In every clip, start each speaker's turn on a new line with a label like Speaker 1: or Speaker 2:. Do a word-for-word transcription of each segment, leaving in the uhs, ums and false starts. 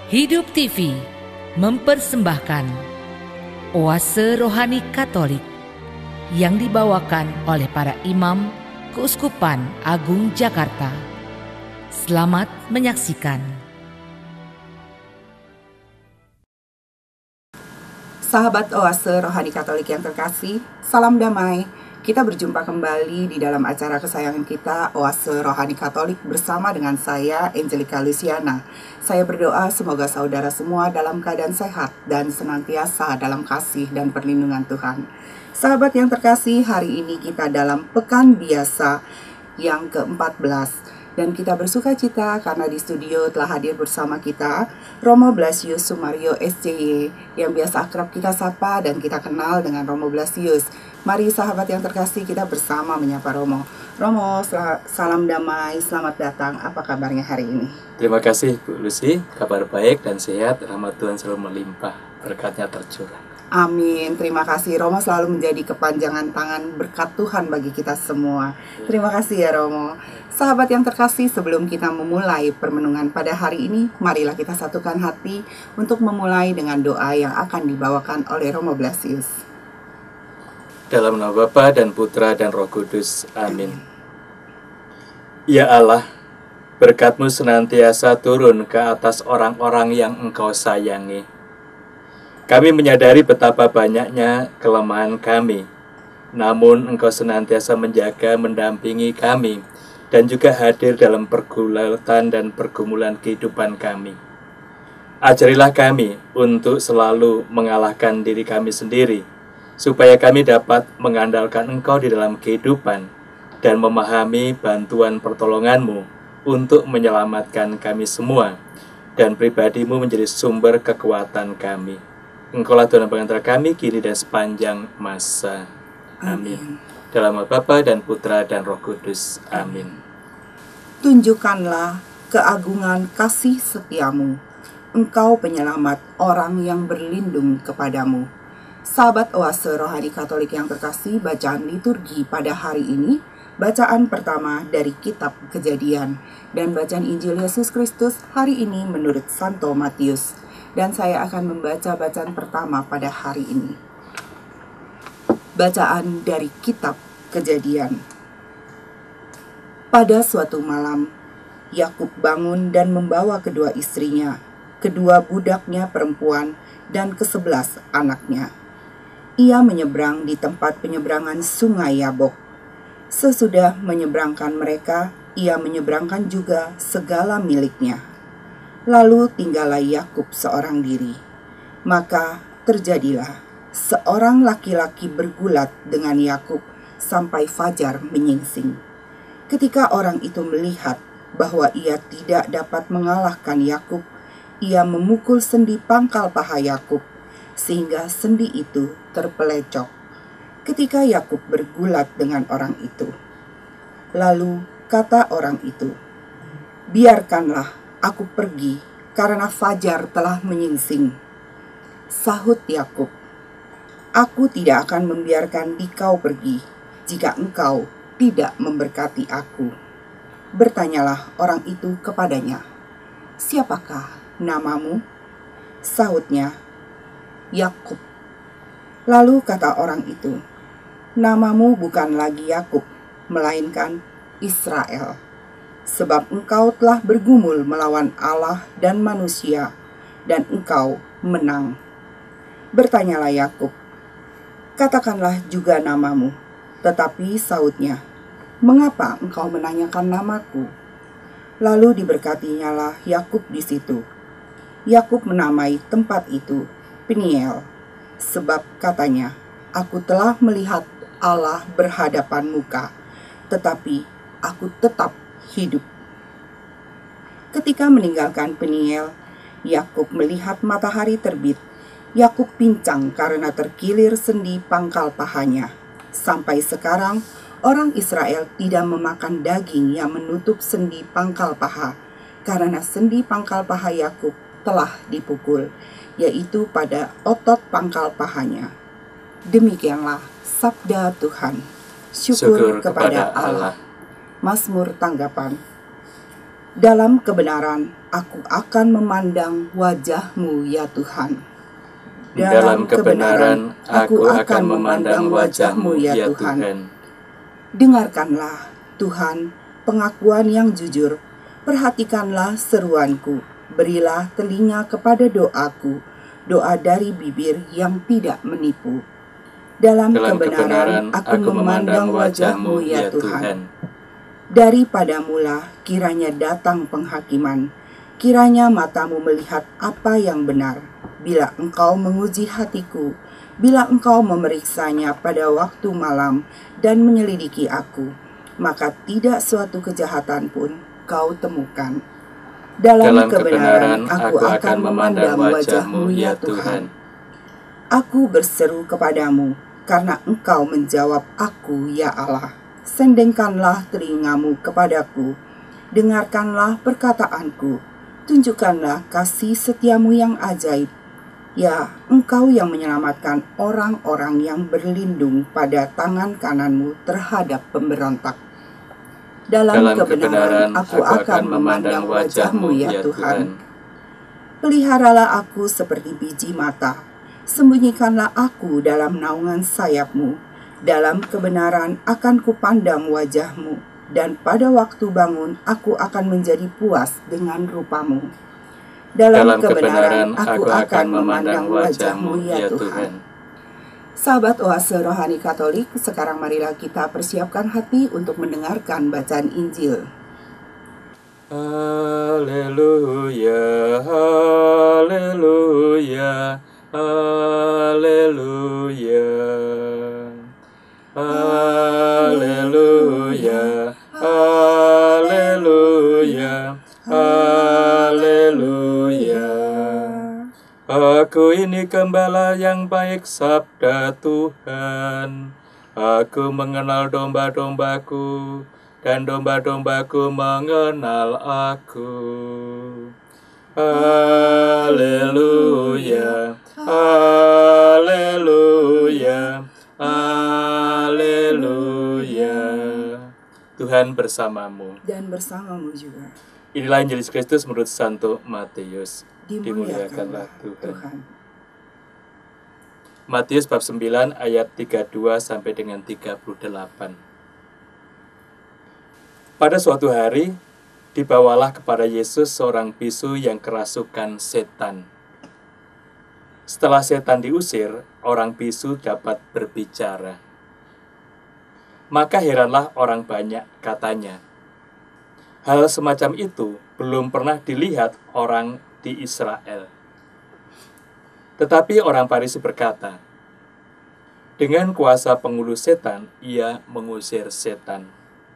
Speaker 1: Hidup T V mempersembahkan Oase Rohani Katolik yang dibawakan oleh para imam Keuskupan Agung Jakarta. Selamat menyaksikan.
Speaker 2: Sahabat Oase Rohani Katolik yang terkasih, salam damai. Kita berjumpa kembali di dalam acara kesayangan kita, Oase Rohani Katolik, bersama dengan saya, Angelica Luciana. Saya berdoa semoga saudara semua dalam keadaan sehat dan senantiasa dalam kasih dan perlindungan Tuhan. Sahabat yang terkasih, hari ini kita dalam Pekan Biasa yang keempat belas. Dan kita bersuka cita karena di studio telah hadir bersama kita Romo Blasius Sumario S J Y yang biasa akrab kita sapa dan kita kenal dengan Romo Blasius. Mari sahabat yang terkasih, kita bersama menyapa Romo. Romo, salam damai, selamat datang. Apa kabarnya hari ini?
Speaker 3: Terima kasih Bu Lucy, kabar baik dan sehat, rahmat Tuhan selalu melimpah, berkatnya tercurah.
Speaker 2: Amin, terima kasih. Romo selalu menjadi kepanjangan tangan berkat Tuhan bagi kita semua. Terima kasih ya Romo. Sahabat yang terkasih, sebelum kita memulai permenungan pada hari ini, marilah kita satukan hati untuk memulai dengan doa yang akan dibawakan oleh Romo Blasius.
Speaker 3: Dalam nama Bapa dan Putra dan Roh Kudus, amin. Ya Allah, berkat-Mu senantiasa turun ke atas orang-orang yang Engkau sayangi. Kami menyadari betapa banyaknya kelemahan kami, namun Engkau senantiasa menjaga, mendampingi kami, dan juga hadir dalam pergulatan dan pergumulan kehidupan kami. Ajarilah kami untuk selalu mengalahkan diri kami sendiri, supaya kami dapat mengandalkan Engkau di dalam kehidupan dan memahami bantuan pertolongan-Mu untuk menyelamatkan kami semua, dan pribadi-Mu menjadi sumber kekuatan kami. Engkaulah Tuhan pengantara kami kini dan sepanjang masa. Amin. Amin. Dalam nama Bapa dan Putra dan Roh Kudus. Amin.
Speaker 2: Tunjukkanlah keagungan kasih setiamu, Engkau penyelamat orang yang berlindung kepadamu. Sahabat Oase Rohani Katolik yang terkasih, bacaan liturgi pada hari ini, bacaan pertama dari Kitab Kejadian, dan bacaan Injil Yesus Kristus hari ini menurut Santo Matius. Dan saya akan membaca bacaan pertama pada hari ini. Bacaan dari Kitab Kejadian. Pada suatu malam, Yakub bangun dan membawa kedua istrinya, kedua budaknya perempuan, dan kesebelas anaknya. Ia menyeberang di tempat penyeberangan sungai Yabok. Sesudah menyeberangkan mereka, ia menyeberangkan juga segala miliknya. Lalu tinggallah Yakub seorang diri. Maka terjadilah seorang laki-laki bergulat dengan Yakub sampai fajar menyingsing. Ketika orang itu melihat bahwa ia tidak dapat mengalahkan Yakub, ia memukul sendi pangkal paha Yakub, sehingga sendi itu terpelecok. Ketika Yakub bergulat dengan orang itu, lalu kata orang itu, "Biarkanlah aku pergi, karena fajar telah menyingsing." Sahut Yakub, "Aku tidak akan membiarkan dikau pergi, jika engkau tidak memberkati aku." Bertanyalah orang itu kepadanya, "Siapakah namamu?" Sahutnya, "Yakub." Lalu kata orang itu, "Namamu bukan lagi Yakub, melainkan Israel. Sebab engkau telah bergumul melawan Allah dan manusia, dan engkau menang." Bertanyalah Yakub, "Katakanlah juga namamu." Tetapi sahutnya, "Mengapa engkau menanyakan namaku?" Lalu diberkatinyalah Yakub di situ. Yakub menamai tempat itu Peniel, sebab katanya, "Aku telah melihat Allah berhadapan muka, tetapi aku tetap hidup." Ketika meninggalkan Peniel, Yakub melihat matahari terbit. Yakub pincang karena terkilir sendi pangkal pahanya. Sampai sekarang, orang Israel tidak memakan daging yang menutup sendi pangkal paha, karena sendi pangkal paha Yakub telah dipukul, yaitu pada otot pangkal pahanya. Demikianlah sabda Tuhan. Syukur, Syukur kepada Allah. Allah. Mazmur tanggapan. Dalam kebenaran aku akan memandang wajah-Mu ya Tuhan.
Speaker 3: Dalam kebenaran aku akan memandang wajah-Mu ya Tuhan.
Speaker 2: Dengarkanlah Tuhan pengakuan yang jujur, perhatikanlah seruanku, berilah telinga kepada doaku, doa dari bibir yang tidak menipu. Dalam,
Speaker 3: Dalam
Speaker 2: kebenaran,
Speaker 3: kebenaran
Speaker 2: aku memandang wajah-Mu ya Tuhan. Daripadamulah kiranya datang penghakiman, kiranya matamu melihat apa yang benar. Bila Engkau menguji hatiku, bila Engkau memeriksanya pada waktu malam dan menyelidiki aku, maka tidak suatu kejahatan pun Kau temukan. Dalam,
Speaker 3: Dalam
Speaker 2: kebenaran,
Speaker 3: kebenaran
Speaker 2: aku akan memandang wajah-Mu ya Tuhan. Aku berseru kepadamu, karena Engkau menjawab aku ya Allah. Sendengkanlah telingamu kepadaku, dengarkanlah perkataanku, tunjukkanlah kasih setiamu yang ajaib. Ya, Engkau yang menyelamatkan orang-orang yang berlindung pada tangan kananmu terhadap pemberontak. Dalam,
Speaker 3: Dalam
Speaker 2: kebenaran,
Speaker 3: kebenaran
Speaker 2: aku akan memandang wajah-Mu ya Tuhan. Peliharalah aku seperti biji mata, sembunyikanlah aku dalam naungan sayap-Mu. Dalam kebenaran akan kupandang wajah-Mu, dan pada waktu bangun aku akan menjadi puas dengan rupa-Mu. Dalam,
Speaker 3: Dalam
Speaker 2: kebenaran aku akan
Speaker 3: memandang
Speaker 2: memandang wajah-Mu ya
Speaker 3: ya
Speaker 2: Tuhan. Sahabat Oase Rohani Katolik, sekarang marilah kita persiapkan hati untuk mendengarkan bacaan Injil.
Speaker 3: Haleluya, haleluya, haleluya. Haleluya, haleluya, haleluya. Aku ini gembala yang baik, sabda Tuhan. Aku mengenal domba-dombaku, dan domba-dombaku mengenal aku. Haleluya, haleluya, haleluya. Tuhan bersamamu.
Speaker 2: Dan bersamamu juga.
Speaker 3: Inilah Injil Yesus Kristus menurut Santo Matius.
Speaker 2: Dimuliakanlah
Speaker 3: Tuhan.
Speaker 2: Tuhan.
Speaker 3: Matius bab sembilan ayat tiga puluh dua sampai dengan tiga puluh delapan. Pada suatu hari, dibawalah kepada Yesus seorang bisu yang kerasukan setan. Setelah setan diusir, orang bisu dapat berbicara. Maka heranlah orang banyak, katanya, hal semacam itu belum pernah dilihat orang di Israel. Tetapi orang Farisi berkata, dengan kuasa pengulu setan, ia mengusir setan.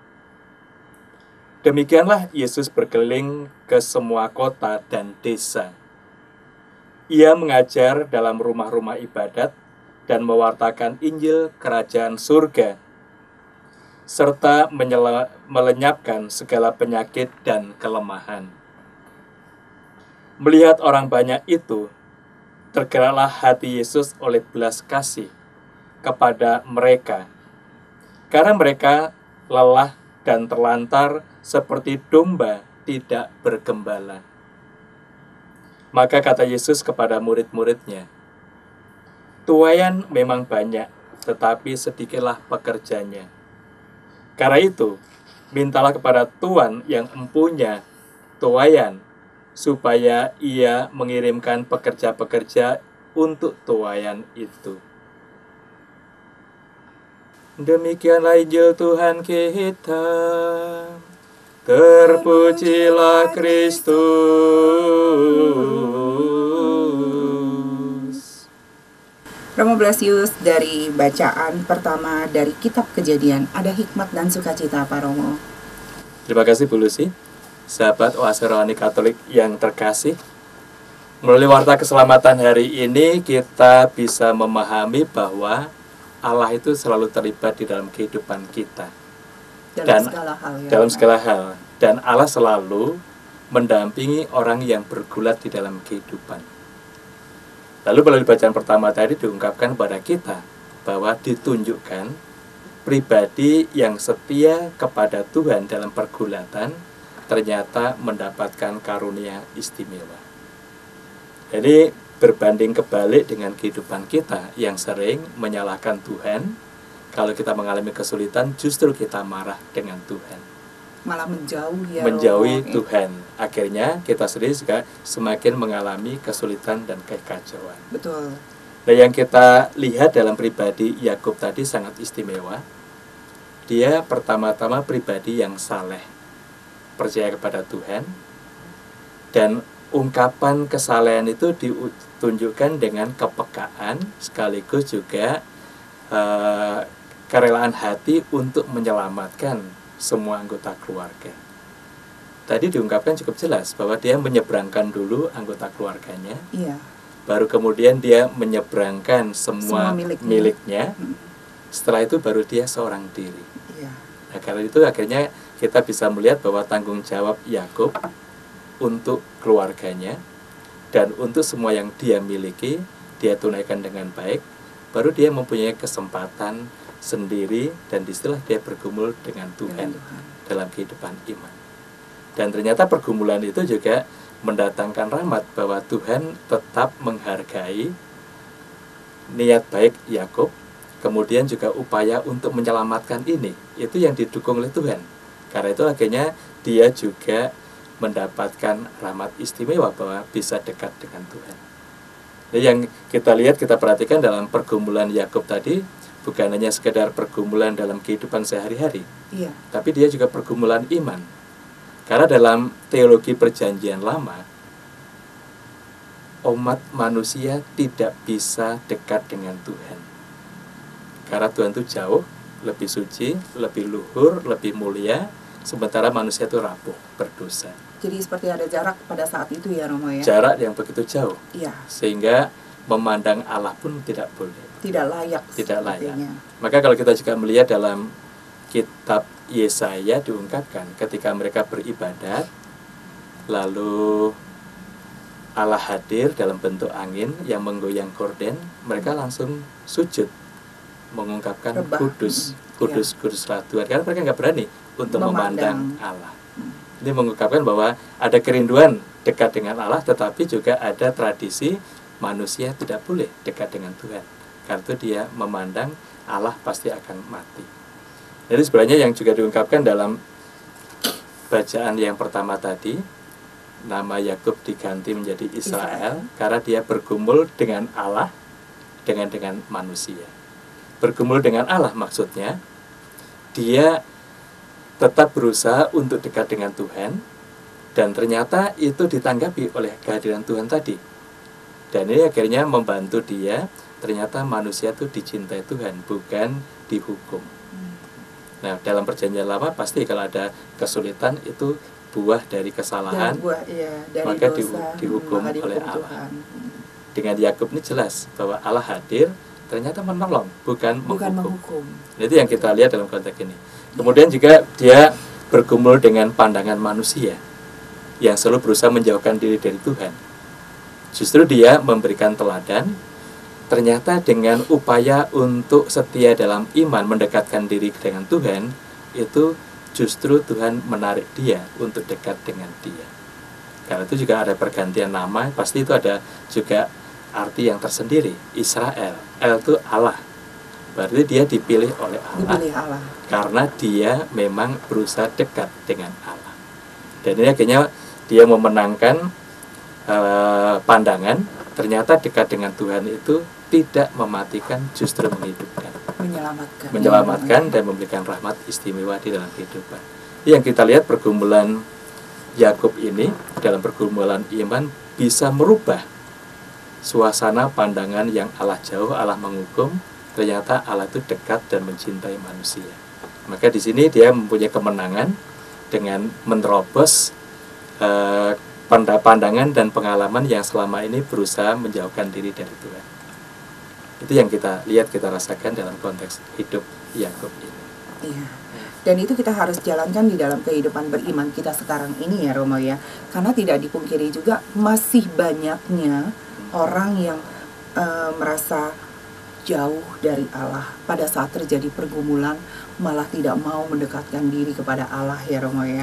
Speaker 3: Demikianlah Yesus berkeliling ke semua kota dan desa. Ia mengajar dalam rumah-rumah ibadat dan mewartakan Injil Kerajaan Surga, serta menyela- melenyapkan segala penyakit dan kelemahan. Melihat orang banyak itu, tergeraklah hati Yesus oleh belas kasih kepada mereka, karena mereka lelah dan terlantar seperti domba tidak bergembala. Maka kata Yesus kepada murid-muridnya, tuaian memang banyak, tetapi sedikitlah pekerjanya. Karena itu, mintalah kepada Tuan yang empunya tuaian, supaya ia mengirimkan pekerja-pekerja untuk tuaian itu. Demikianlah Injil Tuhan kita. Terpujilah Kristus.
Speaker 2: Romo Blasius, dari bacaan pertama dari Kitab Kejadian, ada hikmat dan sukacita apa, Romo?
Speaker 3: Terima kasih Bu Lucy. Sahabat Oase Rohani Katolik yang terkasih, melalui Warta Keselamatan hari ini kita bisa memahami bahwa Allah itu selalu terlibat di dalam kehidupan kita.
Speaker 2: Dalam
Speaker 3: Dan
Speaker 2: segala hal ya.
Speaker 3: dalam segala hal. Dan Allah selalu mendampingi orang yang bergulat di dalam kehidupan. Lalu melalui bacaan pertama tadi diungkapkan kepada kita bahwa ditunjukkan pribadi yang setia kepada Tuhan dalam pergulatan, ternyata mendapatkan karunia istimewa. Jadi berbanding kebalik dengan kehidupan kita yang sering menyalahkan Tuhan. Kalau kita mengalami kesulitan, justru kita marah dengan Tuhan,
Speaker 2: malah menjauh ya
Speaker 3: menjauhi
Speaker 2: Romo.
Speaker 3: Tuhan. Akhirnya kita sendiri juga semakin mengalami kesulitan dan kekacauan.
Speaker 2: Betul.
Speaker 3: Nah, yang kita lihat dalam pribadi Yakub tadi sangat istimewa. Dia pertama-tama pribadi yang saleh, percaya kepada Tuhan, dan ungkapan kesalehan itu ditunjukkan dengan kepekaan sekaligus juga uh, kerelaan hati untuk menyelamatkan semua anggota keluarga. Tadi diungkapkan cukup jelas bahwa dia menyeberangkan dulu anggota keluarganya,
Speaker 2: iya.
Speaker 3: baru kemudian dia menyeberangkan semua,
Speaker 2: semua miliknya,
Speaker 3: miliknya.
Speaker 2: Hmm.
Speaker 3: Setelah itu baru dia seorang diri.
Speaker 2: Iya.
Speaker 3: Nah, karena itu akhirnya kita bisa melihat bahwa tanggung jawab Yakub untuk keluarganya dan untuk semua yang dia miliki, dia tunaikan dengan baik, baru dia mempunyai kesempatan sendiri dan disitulah dia bergumul dengan Tuhan, dengan Tuhan dalam kehidupan iman. Dan ternyata pergumulan itu juga mendatangkan rahmat bahwa Tuhan tetap menghargai niat baik Yakub, kemudian juga upaya untuk menyelamatkan ini, itu yang didukung oleh Tuhan. Karena itu akhirnya dia juga mendapatkan rahmat istimewa bahwa bisa dekat dengan Tuhan. Nah, yang kita lihat, kita perhatikan dalam pergumulan Yakub tadi, bukan hanya sekedar pergumulan dalam kehidupan sehari-hari,
Speaker 2: iya.
Speaker 3: tapi dia juga pergumulan iman. Karena dalam teologi perjanjian lama, umat manusia tidak bisa dekat dengan Tuhan. Karena Tuhan itu jauh, lebih suci, lebih luhur, lebih mulia, sementara manusia itu rapuh, berdosa.
Speaker 2: Jadi seperti ada jarak pada saat itu ya Romo ya?
Speaker 3: Jarak yang begitu jauh.
Speaker 2: Iya.
Speaker 3: Sehingga memandang Allah pun tidak boleh.
Speaker 2: Tidak layak.
Speaker 3: Tidak layak.
Speaker 2: Sepertinya.
Speaker 3: Maka kalau kita juga melihat dalam kitab Yesaya diungkapkan ketika mereka beribadat, lalu Allah hadir dalam bentuk angin yang menggoyang gorden, mereka langsung sujud mengungkapkan
Speaker 2: Rebah.
Speaker 3: kudus,
Speaker 2: Hmm.
Speaker 3: kudus,
Speaker 2: iya.
Speaker 3: kuduslah Tuhan. Karena mereka nggak berani untuk memandang,
Speaker 2: Memandang.
Speaker 3: Allah. Ini mengungkapkan bahwa ada kerinduan dekat dengan Allah, tetapi juga ada tradisi manusia tidak boleh dekat dengan Tuhan. Karena itu dia memandang Allah pasti akan mati. Jadi sebenarnya yang juga diungkapkan dalam bacaan yang pertama tadi, nama Yakub diganti menjadi Israel, Israel karena dia bergumul dengan Allah, dengan dengan manusia. Bergumul dengan Allah maksudnya dia tetap berusaha untuk dekat dengan Tuhan, dan ternyata itu ditanggapi oleh kehadiran Tuhan tadi. Dan ini akhirnya membantu dia, ternyata manusia itu dicintai Tuhan, bukan dihukum. Nah, dalam perjanjian lama pasti kalau ada kesulitan itu buah dari kesalahan,
Speaker 2: buah, iya, dari
Speaker 3: maka
Speaker 2: dosa,
Speaker 3: di, dihukum
Speaker 2: maka dihukum
Speaker 3: oleh Allah.
Speaker 2: Tuhan.
Speaker 3: Dengan Yakub ini jelas bahwa Allah hadir, ternyata menolong, bukan,
Speaker 2: bukan
Speaker 3: menghukum.
Speaker 2: menghukum.
Speaker 3: Itu yang kita lihat dalam konteks ini. Kemudian juga dia bergumul dengan pandangan manusia yang selalu berusaha menjauhkan diri dari Tuhan. Justru dia memberikan teladan, ternyata dengan upaya untuk setia dalam iman, mendekatkan diri dengan Tuhan, itu justru Tuhan menarik dia untuk dekat dengan dia. Karena itu juga ada pergantian nama, pasti itu ada juga arti yang tersendiri. Israel, El itu Allah, berarti dia dipilih oleh Allah,
Speaker 2: dipilih Allah,
Speaker 3: karena dia memang berusaha dekat dengan Allah. Dan ini akhirnya dia memenangkan uh, pandangan, ternyata dekat dengan Tuhan itu tidak mematikan, justru menghidupkan,
Speaker 2: menyelamatkan,
Speaker 3: menyelamatkan dan memberikan rahmat istimewa di dalam kehidupan. Yang kita lihat pergumulan Yakub ini dalam pergumulan iman bisa merubah suasana pandangan yang Allah jauh, Allah menghukum, ternyata Allah itu dekat dan mencintai manusia. Maka di sini dia mempunyai kemenangan dengan menerobos eh, pandangan dan pengalaman yang selama ini berusaha menjauhkan diri dari Tuhan. Itu yang kita lihat, kita rasakan dalam konteks hidup Yakub ini.
Speaker 2: Iya. Dan itu kita harus jalankan di dalam kehidupan beriman kita sekarang ini ya Romo ya. Karena tidak dipungkiri juga masih banyaknya orang yang uh, merasa jauh dari Allah pada saat terjadi pergumulan, malah tidak mau mendekatkan diri kepada Allah ya Romo ya.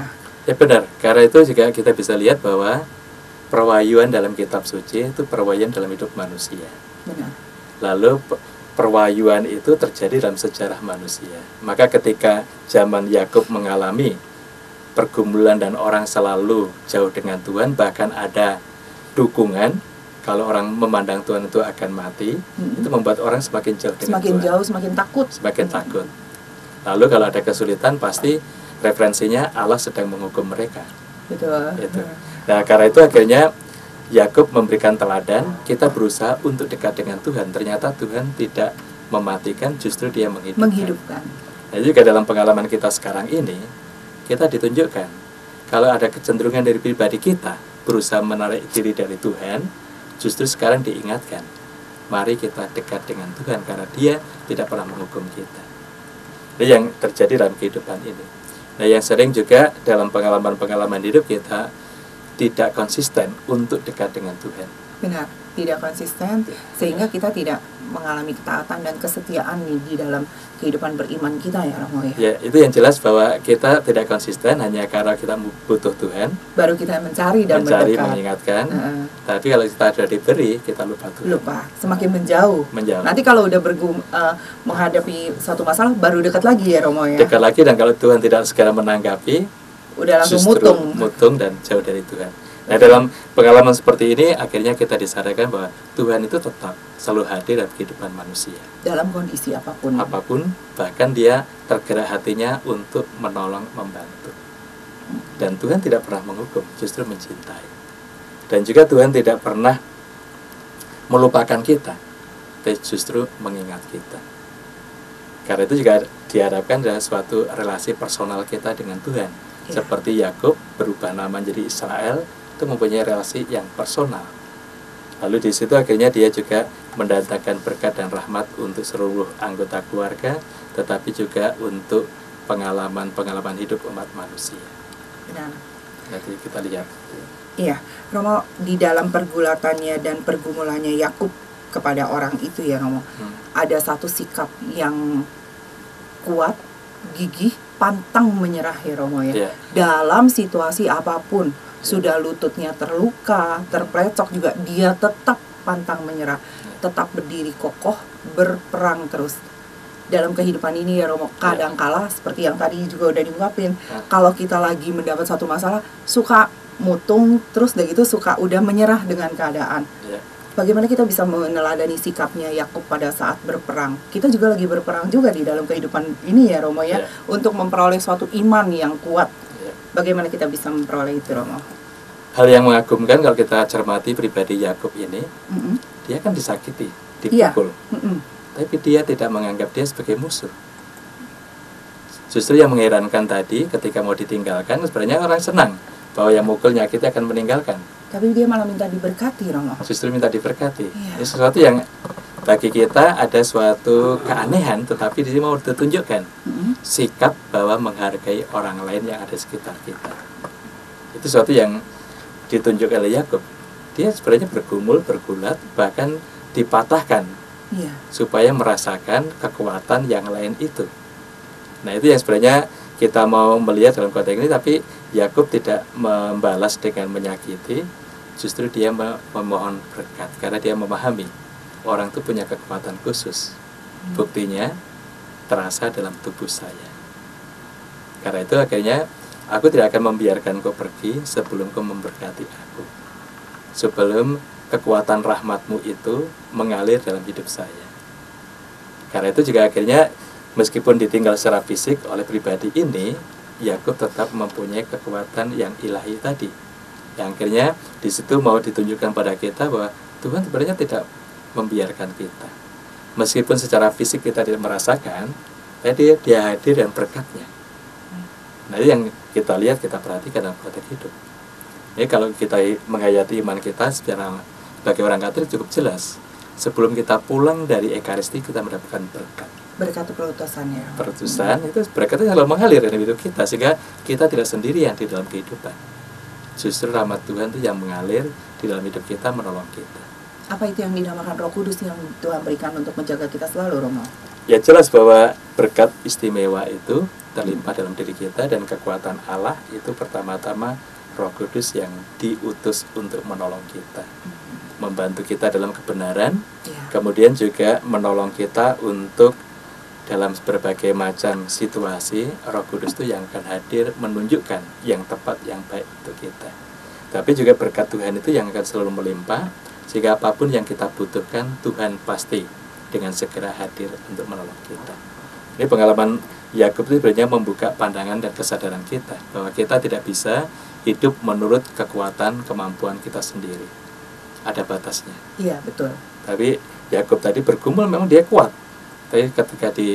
Speaker 3: Ya benar, karena itu juga kita bisa lihat bahwa perwayuan dalam kitab suci itu perwayuan dalam hidup manusia.
Speaker 2: Benar.
Speaker 3: Lalu perwayuan itu terjadi dalam sejarah manusia. Maka ketika zaman Yakub mengalami pergumulan dan orang selalu jauh dengan Tuhan, bahkan ada dukungan kalau orang memandang Tuhan itu akan mati, hmm. itu membuat orang semakin jauh dengan
Speaker 2: semakin
Speaker 3: Tuhan.
Speaker 2: jauh, semakin takut.
Speaker 3: Semakin hmm. takut. Lalu kalau ada kesulitan, pasti referensinya Allah sedang menghukum mereka.
Speaker 2: Betul.
Speaker 3: Itu. Nah, karena itu akhirnya Yakub memberikan teladan, kita berusaha untuk dekat dengan Tuhan. Ternyata Tuhan tidak mematikan, justru Dia menghidupkan.
Speaker 2: Menghidupkan.
Speaker 3: Nah, juga dalam pengalaman kita sekarang ini, kita ditunjukkan kalau ada kecenderungan dari pribadi kita berusaha menarik diri dari Tuhan, justru sekarang diingatkan, mari kita dekat dengan Tuhan karena Dia tidak pernah menghukum kita. Nah, yang terjadi dalam kehidupan ini. Nah, yang sering juga dalam pengalaman-pengalaman hidup kita tidak konsisten untuk dekat dengan Tuhan.
Speaker 2: Benar, tidak konsisten sehingga kita tidak mengalami ketaatan dan kesetiaan nih di dalam kehidupan beriman kita ya Romo ya.
Speaker 3: Ya, itu yang jelas bahwa kita tidak konsisten hanya karena kita butuh Tuhan.
Speaker 2: Baru kita mencari dan
Speaker 3: mencari,
Speaker 2: mendekat.
Speaker 3: mengingatkan.
Speaker 2: Uh-uh.
Speaker 3: Tapi kalau kita sudah diberi, kita lupa Tuhan.
Speaker 2: Lupa, semakin menjauh.
Speaker 3: Menjauh.
Speaker 2: Nanti kalau udah bergum uh, menghadapi suatu masalah, baru dekat lagi ya Romo ya.
Speaker 3: Dekat lagi, dan kalau Tuhan tidak segera menanggapi,
Speaker 2: udah langsung
Speaker 3: justru
Speaker 2: mutung.
Speaker 3: mutung dan jauh dari Tuhan. Nah, dalam pengalaman seperti ini, akhirnya kita disadarkan bahwa Tuhan itu tetap selalu hadir dalam kehidupan manusia.
Speaker 2: Dalam kondisi apapun.
Speaker 3: Apapun, bahkan Dia tergerak hatinya untuk menolong, membantu. Dan Tuhan tidak pernah menghukum, justru mencintai. Dan juga Tuhan tidak pernah melupakan kita, tapi justru mengingat kita. Karena itu juga diharapkan dalam suatu relasi personal kita dengan Tuhan. Ya. Seperti Yakub berubah nama menjadi Israel, itu mempunyai relasi yang personal. Lalu di situ akhirnya dia juga mendatangkan berkat dan rahmat untuk seluruh anggota keluarga, tetapi juga untuk pengalaman-pengalaman hidup umat manusia.
Speaker 2: Benar.
Speaker 3: Nanti kita lihat.
Speaker 2: Iya, Romo, di dalam pergulatannya dan pergumulannya Yakub kepada orang itu ya Romo, hmm. ada satu sikap yang kuat, gigih, pantang menyerah ya Romo ya. Yeah. Dalam situasi apapun, yeah. sudah lututnya terluka, terplecok juga, dia tetap pantang menyerah, yeah. tetap berdiri kokoh, berperang terus. Dalam kehidupan ini ya Romo, kadang kala seperti yang tadi juga udah diungkapin, yeah. kalau kita lagi mendapat satu masalah, suka mutung, terus udah gitu suka udah menyerah dengan keadaan. Yeah. Bagaimana kita bisa meneladani sikapnya Yakub pada saat berperang? Kita juga lagi berperang juga di dalam kehidupan ini ya Romo ya, yeah. untuk memperoleh suatu iman yang kuat. Yeah. Bagaimana kita bisa memperoleh itu Romo?
Speaker 3: Hal yang mengagumkan kalau kita cermati pribadi Yakub ini, mm-hmm. dia kan disakiti, dipukul, yeah. mm-hmm. tapi dia tidak menganggap dia sebagai musuh. Justru yang mengherankan tadi, ketika mau ditinggalkan, sebenarnya orang senang bahwa yang mukul nyakiti akan meninggalkan.
Speaker 2: Tapi dia malah minta diberkati, Romo. Justru
Speaker 3: minta diberkati. Iya. Ini sesuatu yang bagi kita ada suatu keanehan, tetapi di sini mau ditunjukkan mm-hmm. sikap bahwa menghargai orang lain yang ada sekitar kita. Itu sesuatu yang ditunjukkan oleh Yakub. Dia sebenarnya bergumul, bergulat, bahkan dipatahkan, iya. supaya merasakan kekuatan yang lain itu. Nah, itu yang sebenarnya kita mau melihat dalam konteks ini, tapi Yakub tidak membalas dengan menyakiti, justru dia memohon berkat karena dia memahami orang itu punya kekuatan khusus. Buktinya terasa dalam tubuh saya. Karena itu akhirnya aku tidak akan membiarkan kau pergi sebelum kau memberkati aku, sebelum kekuatan rahmatmu itu mengalir dalam hidup saya. Karena itu juga akhirnya meskipun ditinggal secara fisik oleh pribadi ini, Yakub tetap mempunyai kekuatan yang ilahi tadi. Yang akhirnya di situ mau ditunjukkan pada kita bahwa Tuhan sebenarnya tidak membiarkan kita. Meskipun secara fisik kita tidak merasakan, tapi dia hadir dan berkatnya. Nah, itu yang kita lihat, kita perhatikan dalam konteks hidup. Ini kalau kita menghayati iman kita secara bagi orang Katolik cukup jelas. Sebelum kita pulang dari Ekaristi, kita mendapatkan berkat.
Speaker 2: Berkat perutusan ya.
Speaker 3: Perutusan hmm. itu berkatnya selalu mengalir dalam hidup kita, sehingga kita tidak sendirian di dalam kehidupan. Justru rahmat Tuhan itu yang mengalir di dalam hidup kita, menolong kita.
Speaker 2: Apa itu yang dinamakan Roh Kudus yang Tuhan berikan untuk menjaga kita selalu, Romo?
Speaker 3: Ya jelas bahwa berkat istimewa itu terlimpah dalam diri kita, dan kekuatan Allah itu pertama-tama Roh Kudus yang diutus untuk menolong kita, membantu kita dalam kebenaran, ya. Kemudian juga menolong kita untuk dalam berbagai macam situasi. Roh Kudus itu yang akan hadir menunjukkan yang tepat, yang baik untuk kita. Tapi juga berkat Tuhan itu yang akan selalu melimpah, sehingga apapun yang kita butuhkan, Tuhan pasti dengan segera hadir untuk menolong kita. Ini pengalaman Yakub itu sebenarnya membuka pandangan dan kesadaran kita bahwa kita tidak bisa hidup menurut kekuatan kemampuan kita sendiri. Ada batasnya.
Speaker 2: Iya, betul.
Speaker 3: Tapi Yakub tadi bergumul, memang dia kuat. Tapi ketika di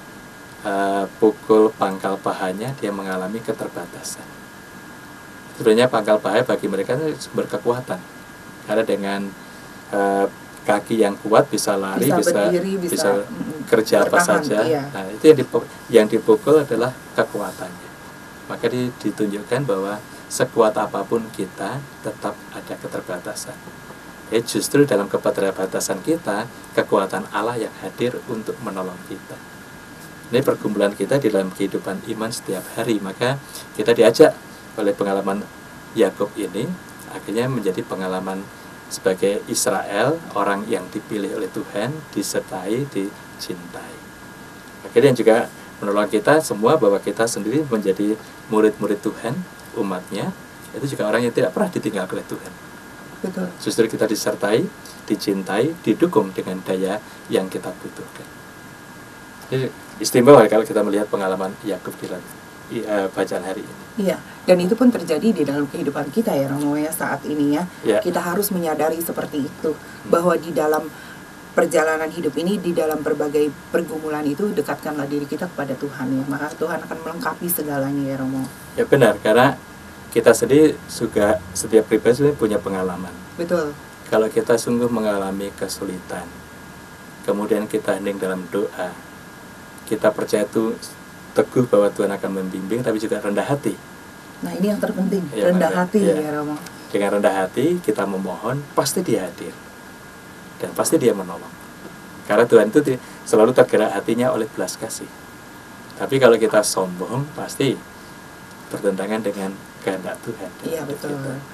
Speaker 3: uh, pukul pangkal pahanya, dia mengalami keterbatasan. Sebenarnya pangkal paha bagi mereka itu sumber kekuatan. Karena dengan uh, kaki yang kuat bisa lari, bisa bisa, berdiri, bisa, bisa kerja bertahan, apa saja. Iya. Nah, itu yang dipukul, yang dipukul adalah kekuatannya. Maka ditunjukkan bahwa sekuat apapun kita tetap ada keterbatasan. Ya, justru dalam keterbatasan kita, kekuatan Allah yang hadir untuk menolong kita. Ini pergumulan kita di dalam kehidupan iman setiap hari. Maka kita diajak oleh pengalaman Yakub ini, akhirnya menjadi pengalaman sebagai Israel, orang yang dipilih oleh Tuhan, disertai, dicintai. Akhirnya juga menolong kita semua bahwa kita sendiri menjadi murid-murid Tuhan, umatnya, itu juga orang yang tidak pernah ditinggal oleh Tuhan.
Speaker 2: Betul.
Speaker 3: Justru kita disertai, dicintai, didukung dengan daya yang kita butuhkan. Jadi istimewa kalau kita melihat pengalaman Yakub di dalam uh, bacaan hari ini.
Speaker 2: Iya, dan itu pun terjadi di dalam kehidupan kita ya, Romo, ya, saat ini ya. Ya. Kita harus menyadari seperti itu, bahwa di dalam perjalanan hidup ini, di dalam berbagai pergumulan itu, dekatkanlah diri kita kepada Tuhan ya. Maka Tuhan akan melengkapi segalanya ya, Romo.
Speaker 3: Ya benar, karena kita sendiri juga, setiap pribadi punya pengalaman.
Speaker 2: Betul.
Speaker 3: Kalau kita sungguh mengalami kesulitan, kemudian kita hening dalam doa, kita percaya itu teguh bahwa Tuhan akan membimbing, tapi juga rendah hati.
Speaker 2: Nah ini yang terpenting, ya, rendah maka, hati ya, ya Romo.
Speaker 3: Dengan rendah hati kita memohon, pasti Dia hadir dan pasti Dia menolong. Karena Tuhan itu selalu tergerak hatinya oleh belas kasih. Tapi kalau kita sombong, pasti bertentangan dengan kehendak Tuhan.
Speaker 2: Iya betul.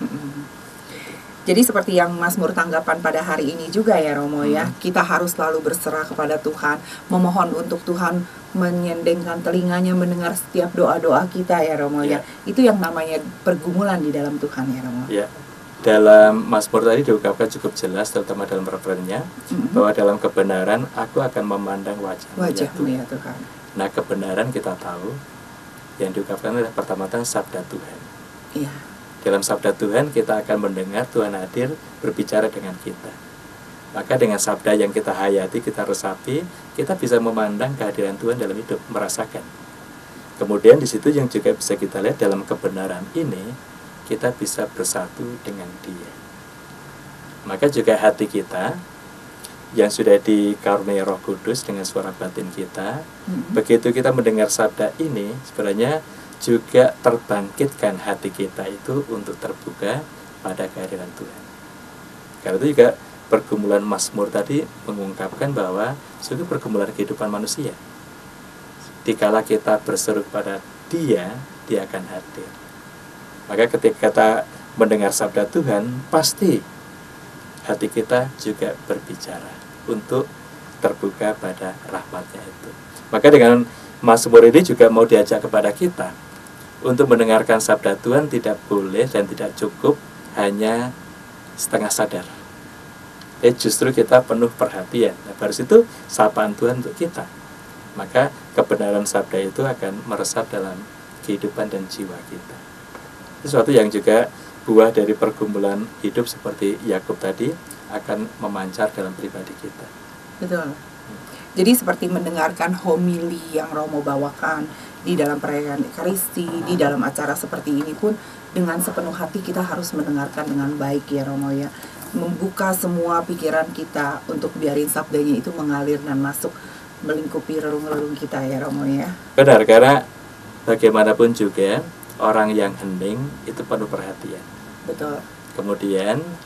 Speaker 2: Jadi seperti yang Mazmur tanggapan pada hari ini juga ya, Romo, hmm. ya, kita harus selalu berserah kepada Tuhan, memohon untuk Tuhan menyendengkan telinganya mendengar setiap doa-doa kita ya, Romo, ya. ya. Itu yang namanya pergumulan di dalam Tuhan ya, Romo.
Speaker 3: Ya. Dalam Mazmur tadi diungkapkan cukup jelas, terutama dalam refrennya, hmm. bahwa dalam kebenaran aku akan memandang wajah-Mu
Speaker 2: Wajah-Mu ya Tuhan.
Speaker 3: Nah, kebenaran kita tahu yang diungkapkan adalah pertama-tama sabda Tuhan.
Speaker 2: Iya.
Speaker 3: Dalam sabda Tuhan kita akan mendengar Tuhan hadir berbicara dengan kita. Maka dengan sabda yang kita hayati, kita resapi, kita bisa memandang kehadiran Tuhan dalam hidup, merasakan. Kemudian di situ yang juga bisa kita lihat dalam kebenaran ini, kita bisa bersatu dengan Dia. Maka juga hati kita yang sudah dikaruniai Roh Kudus dengan suara batin kita, mm-hmm. begitu kita mendengar sabda ini, sebenarnya juga terbangkitkan hati kita itu untuk terbuka pada kehadiran Tuhan. Karena itu juga pergumulan Mazmur tadi mengungkapkan bahwa itu pergumulan kehidupan manusia. Dikala kita berseru kepada Dia, Dia akan hadir. Maka ketika kita mendengar sabda Tuhan, pasti hati kita juga berbicara untuk terbuka pada rahmat-Nya itu. Maka dengan Mazmur ini juga mau diajak kepada kita untuk mendengarkan sabda Tuhan tidak boleh dan tidak cukup hanya setengah sadar. Eh justru kita penuh perhatian. Nah, baru itu sapaan Tuhan untuk kita. Maka kebenaran sabda itu akan meresap dalam kehidupan dan jiwa kita. Sesuatu yang juga buah dari pergumulan hidup seperti Yakub tadi akan memancar dalam pribadi kita.
Speaker 2: Betul. Jadi seperti mendengarkan homili yang Romo bawakan di dalam perayaan Ekaristi, di dalam acara seperti ini pun dengan sepenuh hati kita harus mendengarkan dengan baik ya, Romo, ya. Membuka semua pikiran kita untuk biarin sabdanya itu mengalir dan masuk melingkupi relung-relung kita ya, Romo, ya.
Speaker 3: Benar, karena bagaimanapun juga orang yang hening itu penuh perhatian.
Speaker 2: Betul.
Speaker 3: Kemudian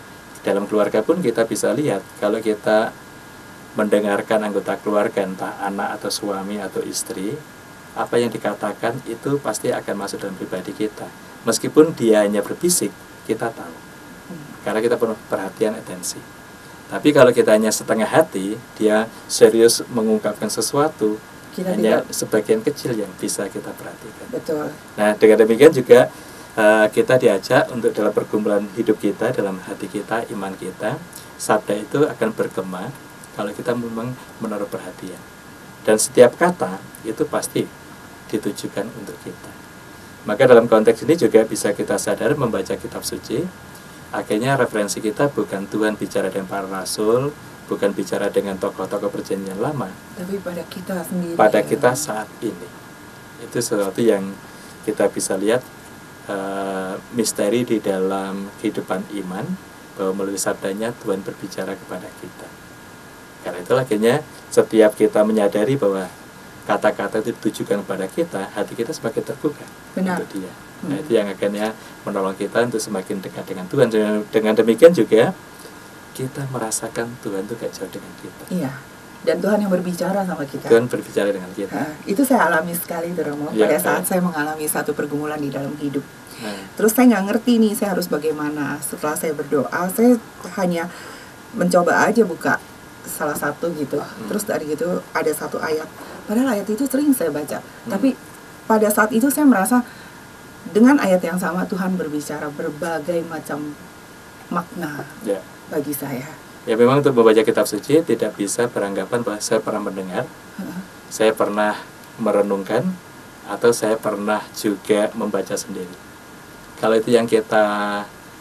Speaker 3: dalam keluarga pun kita bisa lihat, kalau kita mendengarkan anggota keluarga, entah anak atau suami atau istri, apa yang dikatakan itu pasti akan masuk dalam pribadi kita. Meskipun dia hanya berbisik, kita tahu. Karena kita penuh perhatian, atensi. Tapi kalau kita hanya setengah hati, dia serius mengungkapkan sesuatu, kita hanya tidak. Sebagian kecil yang bisa kita perhatikan.
Speaker 2: Betul.
Speaker 3: Nah, dengan demikian juga uh, kita diajak untuk dalam pergumulan hidup kita, dalam hati kita, iman kita, sabda itu akan bergema kalau kita memang menaruh perhatian. Dan setiap kata itu pasti ditujukan untuk kita. Maka dalam konteks ini juga bisa kita sadar membaca kitab suci. Akhirnya referensi kita bukan Tuhan bicara dengan para rasul, bukan bicara dengan tokoh-tokoh perjanjian lama,
Speaker 2: tapi pada kita sendiri.
Speaker 3: Pada kita saat ini. Itu sesuatu yang kita bisa lihat uh, misteri di dalam kehidupan iman, bahwa melalui sabdanya Tuhan berbicara kepada kita. Karena itu akhirnya setiap kita menyadari bahwa kata-kata itu ditujukan kepada kita, hati kita semakin terbuka. Benar. Untuk dia. Nah, hmm. itu yang akhirnya menolong kita untuk semakin dekat dengan Tuhan. Dengan demikian juga kita merasakan Tuhan itu gak jauh dengan kita.
Speaker 2: Iya. Dan Tuhan yang berbicara sama kita.
Speaker 3: Tuhan berbicara dengan kita.
Speaker 2: Nah, itu saya alami sekali, Romo. Ya, pada saat ya. saya mengalami satu pergumulan di dalam hidup. Nah. Terus saya nggak ngerti nih, saya harus bagaimana. Setelah saya berdoa, saya hanya mencoba aja buka salah satu gitu. Hmm. Terus dari itu ada satu ayat. Padahal ayat itu sering saya baca. Hmm. Tapi pada saat itu saya merasa dengan ayat yang sama Tuhan berbicara berbagai macam makna ya. bagi saya.
Speaker 3: Ya, memang untuk membaca kitab suci tidak bisa beranggapan bahwa saya pernah mendengar, uh-huh. saya pernah merenungkan, atau saya pernah juga membaca sendiri. Kalau itu yang kita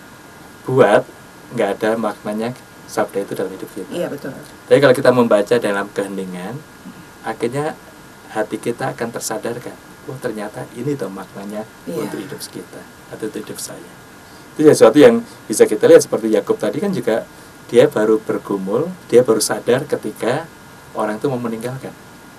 Speaker 3: buat, nggak ada maknanya sabda itu dalam hidup kita.
Speaker 2: Iya, betul.
Speaker 3: Tapi kalau kita membaca dalam keheningan, akhirnya hati kita akan tersadarkan, oh ternyata ini tuh maknanya iya. untuk hidup kita atau untuk hidup saya. Itu sesuatu yang bisa kita lihat, seperti Yakub tadi kan juga dia baru bergumul, dia baru sadar ketika orang itu mau meninggalkan.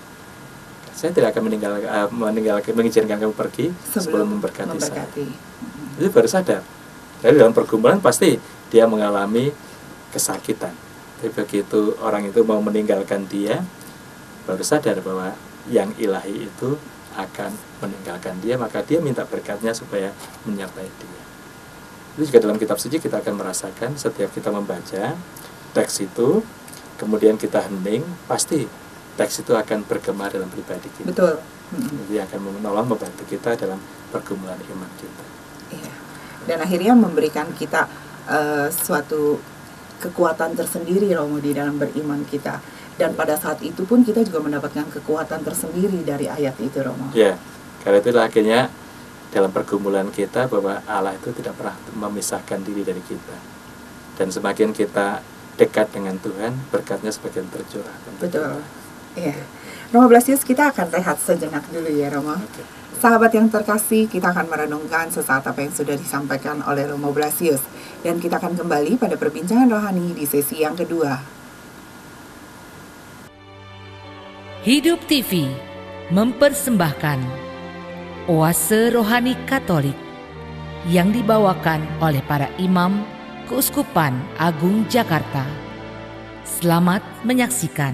Speaker 3: Saya tidak akan meninggalkan, uh, meninggalkan mengizinkan kamu pergi sebelum, sebelum memberkati, memberkati saya. Itu baru sadar. Jadi dalam pergumulan pasti dia mengalami kesakitan. Tapi begitu orang itu mau meninggalkan dia, baru sadar bahwa yang ilahi itu akan meninggalkan dia, maka dia minta berkatnya supaya menyertai dia. Itu juga dalam kitab suci kita akan merasakan setiap kita membaca teks itu, kemudian kita hening, pasti teks itu akan bergema dalam pribadi kita.
Speaker 2: Betul.
Speaker 3: Jadi akan menolong, membantu kita dalam pergumulan iman kita.
Speaker 2: Iya. Dan akhirnya memberikan kita uh, suatu kekuatan tersendiri, Romo, di dalam beriman kita. Dan pada saat itu pun kita juga mendapatkan kekuatan tersendiri dari ayat itu, Romo.
Speaker 3: Ya, karena itulah akhirnya dalam pergumulan kita bahwa Allah itu tidak pernah memisahkan diri dari kita. Dan semakin kita dekat dengan Tuhan, berkatnya semakin tercurah.
Speaker 2: Betul. Iya. Romo Blasius, kita akan rehat sejenak dulu ya, Romo. Okay. Sahabat yang terkasih, kita akan merenungkan sesaat apa yang sudah disampaikan oleh Romo Blasius. Dan kita akan kembali pada perbincangan rohani di sesi yang kedua.
Speaker 1: Hidup T V mempersembahkan Oase Rohani Katolik yang dibawakan oleh para imam Keuskupan Agung Jakarta. Selamat menyaksikan.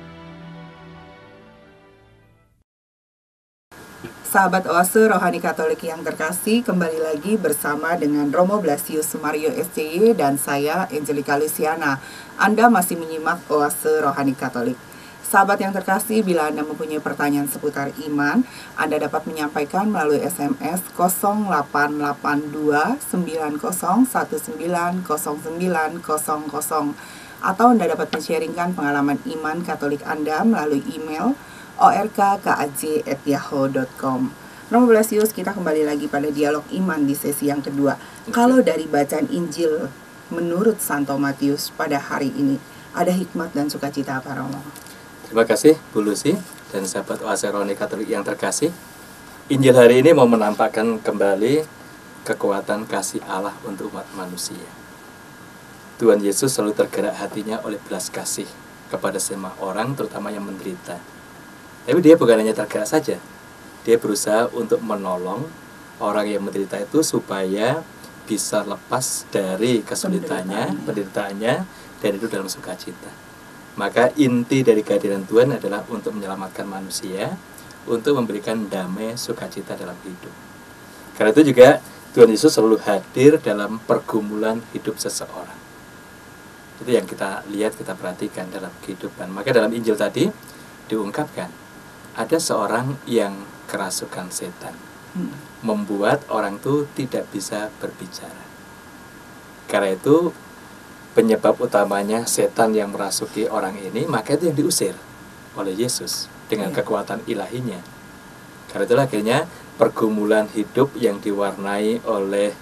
Speaker 2: Sahabat Oase Rohani Katolik yang terkasih, kembali lagi bersama dengan Romo Blasius Sumario S C Y dan saya Angelica Luciana. Anda masih menyimak Oase Rohani Katolik. Sahabat yang terkasih, bila Anda mempunyai pertanyaan seputar iman, Anda dapat menyampaikan melalui S M S nol delapan delapan dua sembilan nol satu sembilan nol sembilan nol nol atau Anda dapat men-sharingkan pengalaman iman Katolik Anda melalui email o r k k a j at yahoo dot com. Romo Blasius, kita kembali lagi pada dialog iman di sesi yang kedua. Okay. Kalau dari bacaan Injil menurut Santo Matius pada hari ini, ada hikmat dan sukacita apa, Romo?
Speaker 3: Terima kasih Bu Lucy dan sahabat Oase Rohani Katolik yang terkasih. Injil hari ini mau menampakkan kembali kekuatan kasih Allah untuk umat manusia. Tuhan Yesus selalu tergerak hatinya oleh belas kasih kepada semua orang, terutama yang menderita. Tapi dia bukan hanya tergerak saja, dia berusaha untuk menolong orang yang menderita itu supaya bisa lepas dari kesulitannya,
Speaker 2: Penderitaan.
Speaker 3: penderitaannya, dan itu dalam sukacita. Maka inti dari kehadiran Tuhan adalah untuk menyelamatkan manusia, untuk memberikan damai sukacita dalam hidup. Karena itu juga Tuhan Yesus selalu hadir dalam pergumulan hidup seseorang. Itu yang kita lihat, kita perhatikan dalam kehidupan. Maka dalam Injil tadi diungkapkan, ada seorang yang kerasukan setan,
Speaker 2: Hmm.
Speaker 3: membuat orang itu tidak bisa berbicara. Karena itu penyebab utamanya setan yang merasuki orang ini, maka itu yang diusir oleh Yesus dengan
Speaker 2: Iya.
Speaker 3: kekuatan ilahinya. Karena itulah akhirnya pergumulan hidup yang diwarnai oleh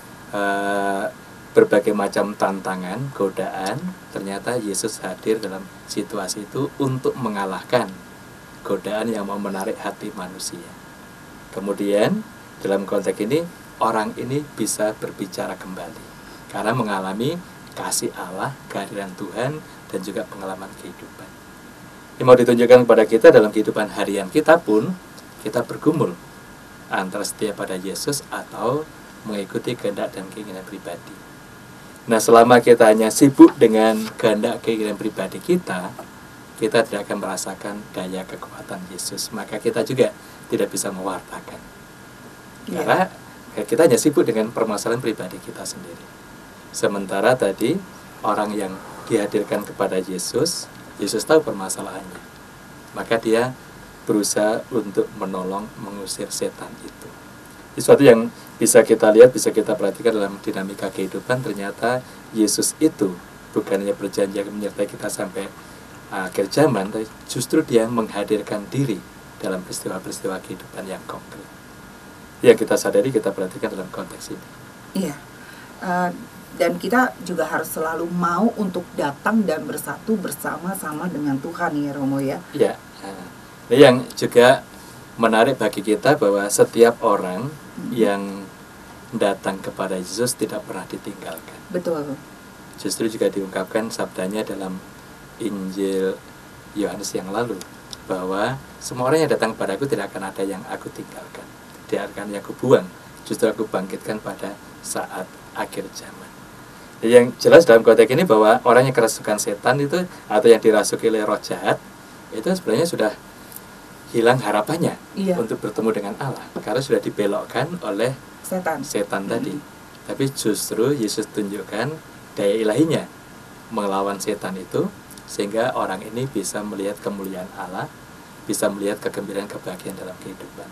Speaker 3: uh, berbagai macam tantangan, godaan, ternyata Yesus hadir dalam situasi itu untuk mengalahkan godaan yang mau menarik hati manusia. Kemudian dalam konteks ini orang ini bisa berbicara kembali karena mengalami kasih Allah, kehadiran Tuhan, dan juga pengalaman kehidupan. Ini mau ditunjukkan kepada kita dalam kehidupan harian kita pun, kita bergumul antara setia pada Yesus atau mengikuti kehendak dan keinginan pribadi. Nah, selama kita hanya sibuk dengan kehendak keinginan pribadi kita, kita tidak akan merasakan daya kekuatan Yesus. Maka kita juga tidak bisa mewartakan.
Speaker 2: Iya.
Speaker 3: Karena kita hanya sibuk dengan permasalahan pribadi kita sendiri. Sementara tadi orang yang dihadirkan kepada Yesus, Yesus tahu permasalahannya. Maka dia berusaha untuk menolong mengusir setan itu. Sesuatu yang bisa kita lihat, bisa kita perhatikan dalam dinamika kehidupan, ternyata Yesus itu bukannya berjanji akan menyertai kita sampai akhir zaman, tapi justru dia menghadirkan diri dalam peristiwa-peristiwa kehidupan yang konkret. Yang kita sadari, kita perhatikan dalam konteks ini.
Speaker 2: Iya. Uh, dan kita juga harus selalu mau untuk datang dan bersatu bersama-sama dengan Tuhan ya Romo ya.
Speaker 3: Ya. Nah, ini yang juga menarik bagi kita bahwa setiap orang hmm. yang datang kepada Yesus tidak pernah ditinggalkan.
Speaker 2: Betul.
Speaker 3: Justru juga diungkapkan sabdanya dalam Injil Yohanes yang lalu, bahwa semua orang yang datang kepadaku tidak akan ada yang aku tinggalkan, tidak akan yang aku buang, justru aku bangkitkan pada saat akhir zaman. Jadi yang jelas dalam konteks ini bahwa orang yang kerasukan setan itu atau yang dirasuki oleh roh jahat itu sebenarnya sudah hilang harapannya
Speaker 2: Iya.
Speaker 3: untuk bertemu dengan Allah karena sudah dibelokkan oleh
Speaker 2: Setan.
Speaker 3: setan
Speaker 2: Hmm.
Speaker 3: tadi. Tapi justru Yesus tunjukkan daya ilahinya melawan setan itu, sehingga orang ini bisa melihat kemuliaan Allah, bisa melihat kegembiraan, kebahagiaan dalam kehidupan.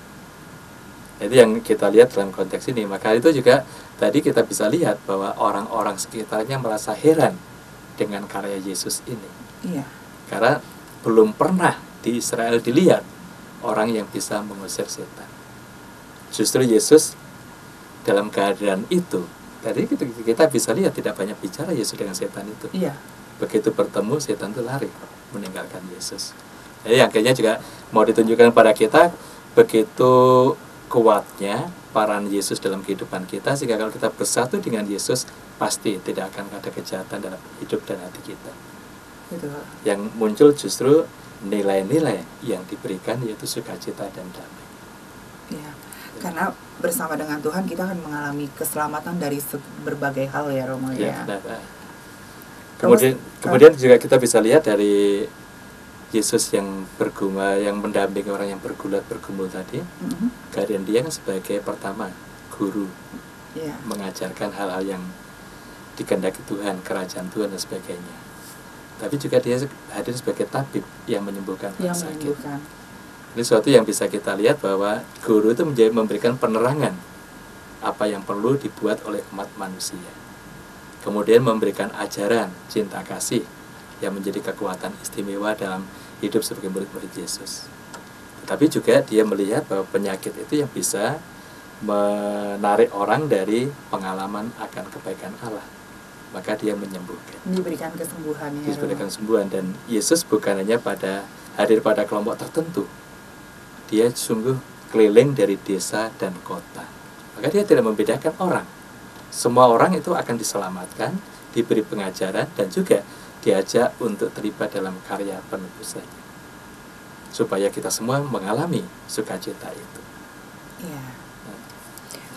Speaker 3: Itu yang kita lihat dalam konteks ini. Maka itu juga tadi kita bisa lihat bahwa orang-orang sekitarnya merasa heran dengan karya Yesus ini.
Speaker 2: Iya.
Speaker 3: Karena belum pernah di Israel dilihat orang yang bisa mengusir setan. Justru Yesus dalam kehadiran itu, tadi kita, kita bisa lihat tidak banyak bicara Yesus dengan setan itu.
Speaker 2: Iya.
Speaker 3: Begitu bertemu, setan itu lari meninggalkan Yesus. Jadi akhirnya juga mau ditunjukkan pada kita begitu kuatnya peran Yesus dalam kehidupan kita, sehingga kalau kita bersatu dengan Yesus, pasti tidak akan ada kejahatan dalam hidup dan hati kita.
Speaker 2: Betul.
Speaker 3: Yang muncul justru nilai-nilai yang diberikan, yaitu sukacita dan damai.
Speaker 2: Iya. Karena bersama dengan Tuhan kita akan mengalami keselamatan dari berbagai hal ya Romo ya.
Speaker 3: Ya, benar. Kemudian,
Speaker 2: Terus,
Speaker 3: kemudian juga kita bisa lihat dari Yesus yang bergumul, yang mendampingi orang yang bergulat bergumul tadi,
Speaker 2: mm-hmm.
Speaker 3: kehadiran dia kan sebagai pertama guru,
Speaker 2: Iya.
Speaker 3: mengajarkan hal-hal yang dikehendaki Tuhan, kerajaan Tuhan dan sebagainya. Tapi juga dia hadir sebagai tabib yang menyembuhkan orang
Speaker 2: Yang
Speaker 3: sakit.
Speaker 2: menyembuhkan.
Speaker 3: Ini suatu yang bisa kita lihat bahwa guru itu menjadi memberikan penerangan apa yang perlu dibuat oleh umat manusia. Kemudian memberikan ajaran cinta kasih yang menjadi kekuatan istimewa dalam hidup sebagai murid-murid Yesus. Tetapi juga dia melihat bahwa penyakit itu yang bisa menarik orang dari pengalaman akan kebaikan Allah. Maka dia menyembuhkan.
Speaker 2: Diberikan kesembuhan ya.
Speaker 3: Dia diberikan kesembuhan, dan Yesus bukan hanya pada hadir pada kelompok tertentu. Dia sungguh keliling dari desa dan kota. Maka dia tidak membedakan orang. Semua orang itu akan diselamatkan, diberi pengajaran, dan juga diajak untuk terlibat dalam karya penebusannya. Supaya kita semua mengalami sukacita itu.
Speaker 2: Iya.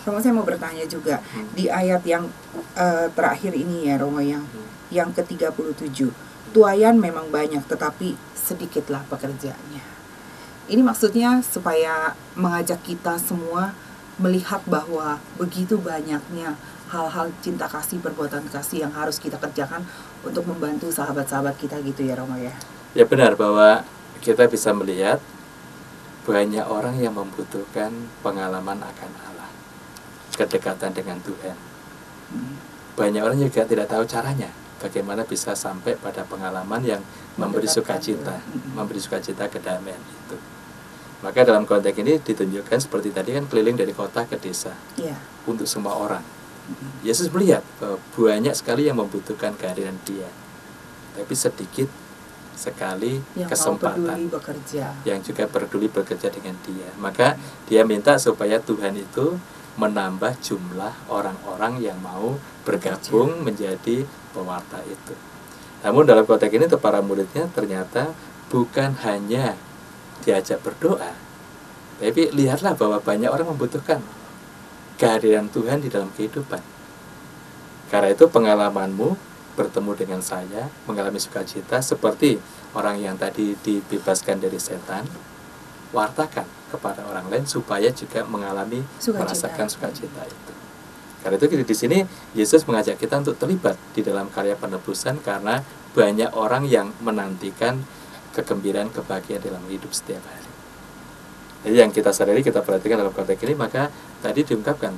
Speaker 2: Romo, saya mau bertanya juga
Speaker 3: Hmm.
Speaker 2: di ayat yang uh, terakhir ini ya Romo, yang
Speaker 3: Hmm.
Speaker 2: yang ke tiga puluh tujuh. Tuayan memang banyak tetapi sedikitlah pekerjaannya. Ini maksudnya supaya mengajak kita semua melihat bahwa begitu banyaknya hal-hal cinta kasih, perbuatan kasih yang harus kita kerjakan untuk membantu sahabat-sahabat kita gitu ya Romo ya.
Speaker 3: Ya benar bahwa kita bisa melihat banyak orang yang membutuhkan pengalaman akan Allah, kedekatan dengan Tuhan.
Speaker 2: Hmm.
Speaker 3: Banyak orang juga tidak tahu caranya, bagaimana bisa sampai pada pengalaman yang memberi
Speaker 2: Mendekatkan
Speaker 3: sukacita,
Speaker 2: Tuhan. Hmm.
Speaker 3: memberi sukacita kedamaian itu. Maka dalam konteks ini ditunjukkan seperti tadi kan, keliling dari kota ke desa
Speaker 2: Iya.
Speaker 3: untuk semua orang.
Speaker 2: Hmm.
Speaker 3: Yesus melihat bahwa banyak sekali yang membutuhkan kehadiran Dia, tapi sedikit sekali
Speaker 2: Yang mau
Speaker 3: kesempatan
Speaker 2: peduli bekerja.
Speaker 3: yang juga peduli bekerja dengan Dia. Maka Dia minta supaya Tuhan itu menambah jumlah orang-orang yang mau bergabung menjadi pewarta itu. Namun dalam konteks ini untuk para muridnya ternyata bukan hanya diajak berdoa, tapi lihatlah bahwa banyak orang membutuhkan kehadiran Tuhan di dalam kehidupan. Karena itu pengalamanmu bertemu dengan saya, mengalami sukacita seperti orang yang tadi dibebaskan dari setan, wartakan kepada orang lain supaya juga mengalami
Speaker 2: Sukacita.
Speaker 3: merasakan sukacita itu. Karena itu di sini Yesus mengajak kita untuk terlibat di dalam karya penebusan, karena banyak orang yang menantikan kegembiraan, kebahagiaan dalam hidup setiap hari. Jadi yang kita sadari, kita perhatikan dalam konteks ini, maka tadi diungkapkan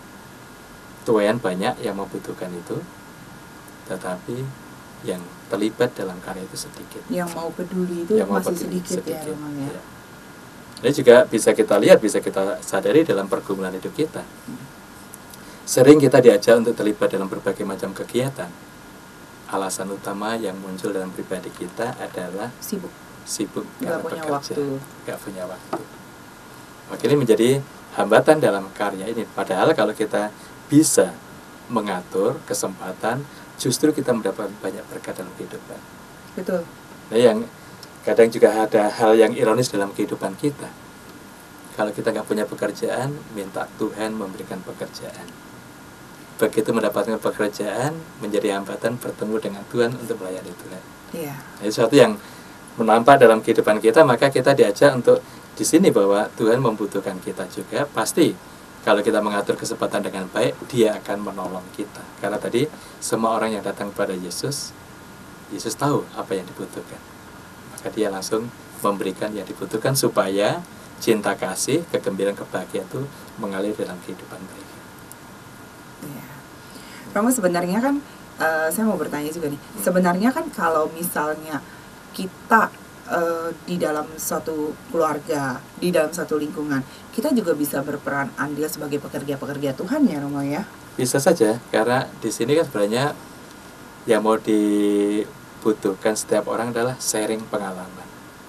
Speaker 3: tuayan banyak yang membutuhkan itu, tetapi yang terlibat dalam karya itu sedikit.
Speaker 2: Yang mau peduli itu
Speaker 3: Yang mau
Speaker 2: masih
Speaker 3: peduli
Speaker 2: sedikit, ya
Speaker 3: sedikit,
Speaker 2: Romo ya.
Speaker 3: ya. Ini juga bisa kita lihat, bisa kita sadari dalam pergumulan hidup kita. Sering kita diajak untuk terlibat dalam berbagai macam kegiatan. Alasan utama yang muncul dalam pribadi kita adalah
Speaker 2: Sibuk.
Speaker 3: sibuk
Speaker 2: Nggak
Speaker 3: karena
Speaker 2: punya
Speaker 3: bekerja,
Speaker 2: waktu.
Speaker 3: nggak punya waktu. Maka ini menjadi hambatan dalam karya ini. Padahal kalau kita bisa mengatur kesempatan, justru kita mendapat banyak berkat dalam kehidupan.
Speaker 2: Betul.
Speaker 3: Nah, yang kadang juga ada hal yang ironis dalam kehidupan kita. Kalau kita nggak punya pekerjaan, minta Tuhan memberikan pekerjaan. Begitu mendapatkan pekerjaan, menjadi hambatan bertemu dengan Tuhan untuk melayani Tuhan.
Speaker 2: Iya.
Speaker 3: Ini sesuatu yang menampak dalam kehidupan kita, maka kita diajak untuk di sini bahwa Tuhan membutuhkan kita juga. Pasti kalau kita mengatur kesempatan dengan baik, Dia akan menolong kita. Karena tadi semua orang yang datang kepada Yesus, Yesus tahu apa yang dibutuhkan. Maka Dia langsung memberikan yang dibutuhkan supaya cinta kasih, kegembiraan, kebahagiaan itu mengalir dalam kehidupan mereka.
Speaker 2: Iya. Romo, sebenarnya kan uh, saya mau bertanya juga nih. Sebenarnya kan kalau misalnya kita uh, di dalam suatu keluarga, di dalam satu lingkungan, kita juga bisa berperan andil sebagai pekerja-pekerja Tuhan ya Romo ya.
Speaker 3: Bisa saja, karena di sini kan sebenarnya yang mau dibutuhkan setiap orang adalah sharing pengalaman.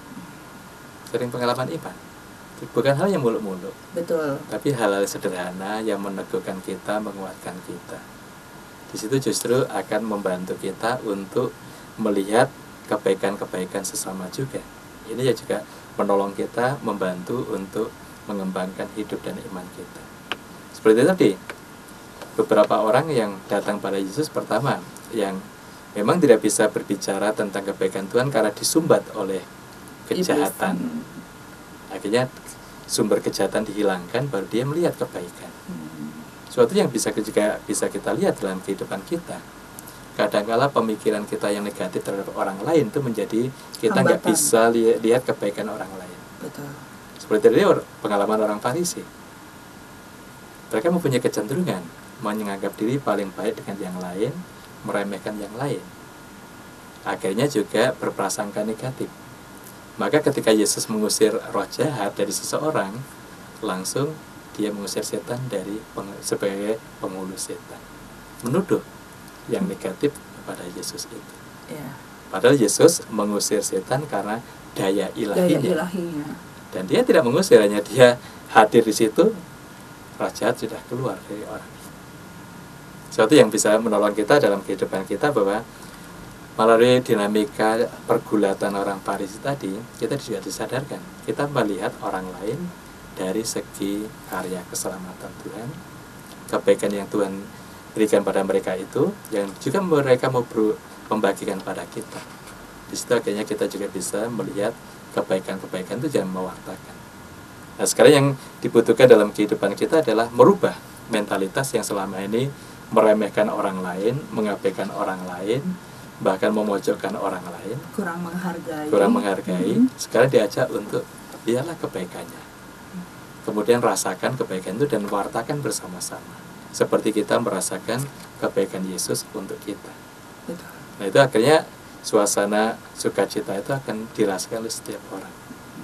Speaker 3: Sharing pengalaman iman. Bukan hal yang muluk-muluk,
Speaker 2: Betul.
Speaker 3: tapi hal-hal sederhana yang meneguhkan kita, menguatkan kita. Di situ justru akan membantu kita untuk melihat kebaikan-kebaikan sesama juga. Ini ya juga menolong kita, membantu untuk mengembangkan hidup dan iman kita. Seperti tadi, beberapa orang yang datang pada Yesus pertama, yang memang tidak bisa berbicara tentang kebaikan Tuhan karena disumbat oleh kejahatan.
Speaker 2: Iblis.
Speaker 3: Akhirnya sumber kejahatan dihilangkan, baru dia melihat kebaikan.
Speaker 2: Hmm.
Speaker 3: Suatu yang bisa juga bisa kita lihat dalam kehidupan kita. Kadangkala pemikiran kita yang negatif terhadap orang lain itu menjadi kita nggak
Speaker 2: Hambatan.
Speaker 3: bisa li- lihat kebaikan orang lain.
Speaker 2: Betul.
Speaker 3: Seperti tadi or- pengalaman orang Farisi. Mereka mempunyai kecenderungan menganggap diri paling baik dengan yang lain, meremehkan yang lain. Akhirnya juga berprasangka negatif. Maka ketika Yesus mengusir roh jahat dari seseorang, langsung dia mengusir setan dari peng- sebagai penghulu setan, menuduh yang negatif kepada Yesus itu.
Speaker 2: Ya.
Speaker 3: Padahal Yesus mengusir setan karena daya
Speaker 2: Daya
Speaker 3: ilahinya.
Speaker 2: ilahinya.
Speaker 3: Dan dia tidak mengusir, hanya dia hadir di situ, roh jahat sudah keluar dari orang. Sesuatu yang bisa menolong kita dalam kehidupan kita, bahwa melalui dinamika pergulatan orang Farisi tadi, kita juga disadarkan, kita melihat orang lain dari segi karya keselamatan Tuhan, kebaikan yang Tuhan berikan pada mereka itu, yang juga mereka mau ber- membagikan pada kita. Di situ akhirnya kita juga bisa melihat kebaikan-kebaikan itu jangan mewartakan. Nah, sekarang yang dibutuhkan dalam kehidupan kita adalah merubah mentalitas yang selama ini meremehkan orang lain, mengabaikan orang lain, bahkan memojokkan orang lain,
Speaker 2: kurang menghargai.
Speaker 3: Kurang menghargai.
Speaker 2: Hmm.
Speaker 3: Sekarang diajak untuk lihatlah kebaikannya. Kemudian rasakan kebaikan itu dan wartakan bersama-sama. Seperti kita merasakan kebaikan Yesus untuk kita.
Speaker 2: Betul.
Speaker 3: Nah, itu akhirnya suasana sukacita itu akan dirasakan oleh setiap orang.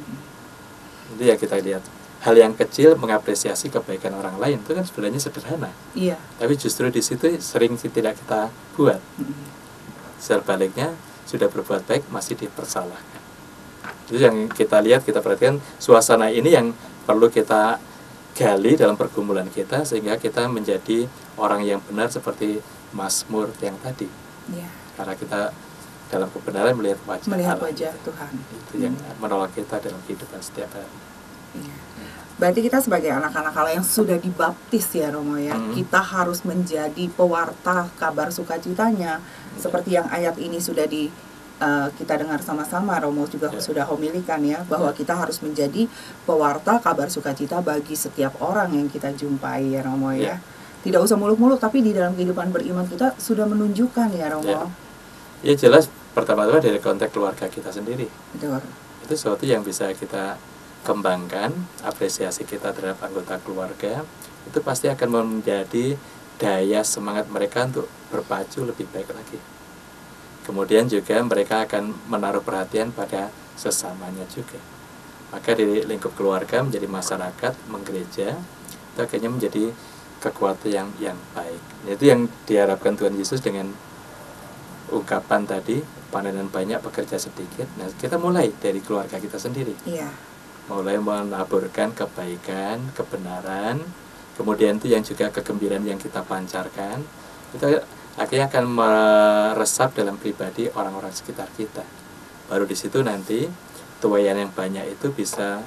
Speaker 3: Itu ya kita lihat. Hal yang kecil mengapresiasi kebaikan orang lain itu kan sebenarnya sederhana.
Speaker 2: Iya.
Speaker 3: Tapi justru di situ sering tidak kita buat.
Speaker 2: Mm-hmm.
Speaker 3: Sebaliknya sudah berbuat baik masih dipersalahkan. Itu yang kita lihat, kita perhatikan suasana ini yang perlu kita gali dalam pergumulan kita sehingga kita menjadi orang yang benar seperti Mazmur yang tadi.
Speaker 2: Iya.
Speaker 3: Karena kita dalam kebenaran melihat wajah
Speaker 2: Melihat
Speaker 3: Allah.
Speaker 2: wajah Tuhan.
Speaker 3: Itu yang menolong kita dalam kehidupan setiap hari.
Speaker 2: Iya. Berarti kita sebagai anak-anak Allah yang sudah dibaptis ya Romo ya,
Speaker 3: Hmm.
Speaker 2: kita harus menjadi pewarta kabar sukacitanya.
Speaker 3: Hmm.
Speaker 2: Seperti yang ayat ini sudah di uh, kita dengar sama-sama, Romo juga
Speaker 3: Ya.
Speaker 2: sudah homilikan ya, bahwa
Speaker 3: Ya.
Speaker 2: kita harus menjadi pewarta kabar sukacita bagi setiap orang yang kita jumpai ya Romo ya.
Speaker 3: Ya.
Speaker 2: Tidak usah muluk-muluk, tapi di dalam kehidupan beriman kita sudah menunjukkan ya Romo.
Speaker 3: Ya. Ya jelas pertama-tama dari konteks keluarga kita sendiri.
Speaker 2: Betul.
Speaker 3: Itu sesuatu yang bisa kita kembangkan, apresiasi kita terhadap anggota keluarga itu pasti akan menjadi daya semangat mereka untuk berpacu lebih baik lagi. Kemudian juga mereka akan menaruh perhatian pada sesamanya juga. Maka dari lingkup keluarga menjadi masyarakat, menggereja, itu akhirnya menjadi kekuatan yang yang baik. Itu yang diharapkan Tuhan Yesus dengan ungkapan tadi, panenan banyak, pekerja sedikit. Nah, kita mulai dari keluarga kita sendiri.
Speaker 2: Iya.
Speaker 3: Mulai menaburkan kebaikan, kebenaran, kemudian itu yang juga kegembiraan yang kita pancarkan, itu akhirnya akan meresap dalam pribadi orang-orang sekitar kita. Baru di situ nanti tuayan yang banyak itu bisa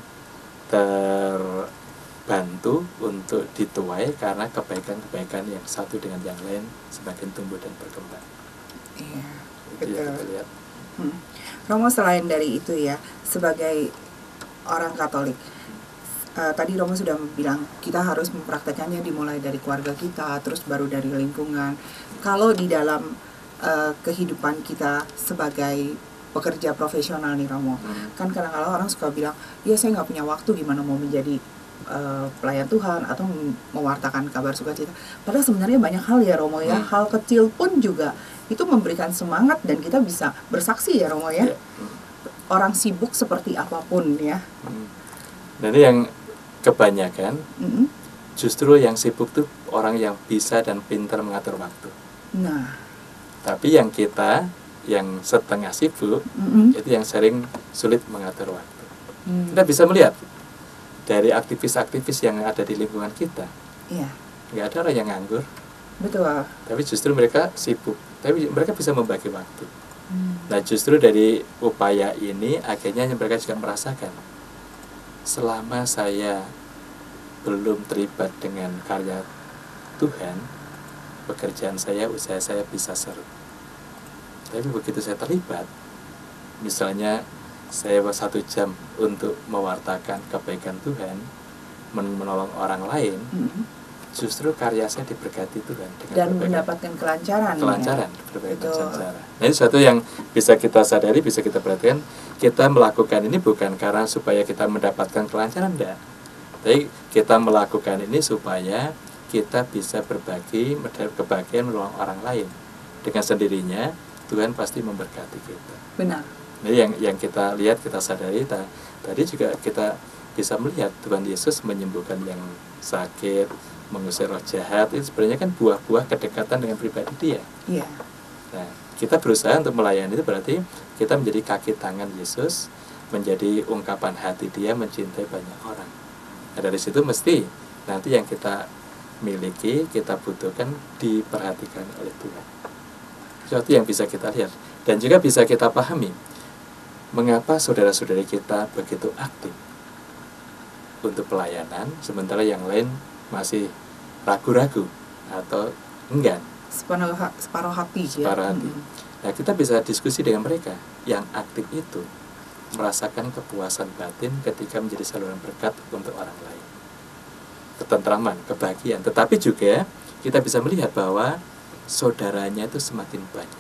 Speaker 3: terbantu untuk dituai karena kebaikan-kebaikan yang satu dengan yang lain semakin tumbuh dan berkembang.
Speaker 2: Iya.
Speaker 3: Itu yang kita
Speaker 2: Betul.
Speaker 3: lihat.
Speaker 2: Hmm. Romo selain dari itu ya, sebagai orang Katolik, uh, tadi Romo sudah bilang kita harus mempraktekannya dimulai dari keluarga kita, terus baru dari lingkungan. Kalau di dalam uh, kehidupan kita sebagai pekerja profesional nih Romo,
Speaker 3: Hmm.
Speaker 2: kan kadang-kadang orang suka bilang, ya saya nggak punya waktu, gimana mau menjadi uh, pelayan Tuhan atau mewartakan kabar sukacita. Padahal sebenarnya banyak hal ya Romo ya,
Speaker 3: Hmm.
Speaker 2: hal kecil pun juga itu memberikan semangat dan kita bisa bersaksi ya Romo ya.
Speaker 3: Ya. Hmm.
Speaker 2: Orang sibuk seperti apapun ya.
Speaker 3: Hmm. Nah, ini yang kebanyakan
Speaker 2: Mm-mm.
Speaker 3: justru yang sibuk tuh orang yang bisa dan pintar mengatur waktu.
Speaker 2: Nah,
Speaker 3: Tapi yang kita yang setengah sibuk
Speaker 2: mm-mm.
Speaker 3: itu yang sering sulit mengatur waktu.
Speaker 2: Hmm.
Speaker 3: Kita bisa melihat dari aktivis-aktivis yang ada di lingkungan kita,
Speaker 2: Iya,
Speaker 3: nggak ada orang yang nganggur,
Speaker 2: betul.
Speaker 3: tapi justru mereka sibuk. Tapi mereka bisa membagi waktu.
Speaker 2: Hmm.
Speaker 3: Nah, justru dari upaya ini akhirnya mereka juga merasakan selama saya belum terlibat dengan karya Tuhan, pekerjaan saya, usaha saya bisa seru. Tapi begitu saya terlibat, misalnya saya satu jam untuk mewartakan kebaikan Tuhan, men- menolong orang lain,
Speaker 2: Mm-mm.
Speaker 3: justru karya saya diberkati Tuhan dengan
Speaker 2: Dan
Speaker 3: berbagai
Speaker 2: mendapatkan kelancaran.
Speaker 3: kelancaran,
Speaker 2: Ya?
Speaker 3: berbagai
Speaker 2: Betul.
Speaker 3: macam cara. Nah, ini sesuatu yang bisa kita sadari, bisa kita perhatikan. Kita melakukan ini bukan karena supaya kita mendapatkan kelancaran, enggak. Tapi kita melakukan ini supaya kita bisa berbagi, mendapat kebahagiaan menolong orang lain. Dengan sendirinya Tuhan pasti memberkati kita.
Speaker 2: Benar.
Speaker 3: Jadi yang yang kita lihat, kita sadari, ta- tadi juga kita bisa melihat Tuhan Yesus menyembuhkan yang sakit, mengusir roh jahat. Itu sebenarnya kan buah-buah kedekatan dengan pribadi dia.
Speaker 2: Iya.
Speaker 3: Nah, kita berusaha untuk melayani itu berarti kita menjadi kaki tangan Yesus, menjadi ungkapan hati dia mencintai banyak orang. Nah, dari situ mesti nanti yang kita miliki, kita butuhkan diperhatikan oleh Tuhan. Sesuatu yang bisa kita lihat dan juga bisa kita pahami mengapa saudara-saudari kita begitu aktif untuk pelayanan sementara yang lain masih ragu-ragu atau enggan,
Speaker 2: separuh, ha- separuh hati ya.
Speaker 3: separuh hati.
Speaker 2: Mm-mm.
Speaker 3: Nah, kita bisa diskusi dengan mereka yang aktif itu merasakan kepuasan batin ketika menjadi saluran berkat untuk orang lain, ketentraman, kebahagiaan. Tetapi juga kita bisa melihat bahwa saudaranya itu semakin banyak.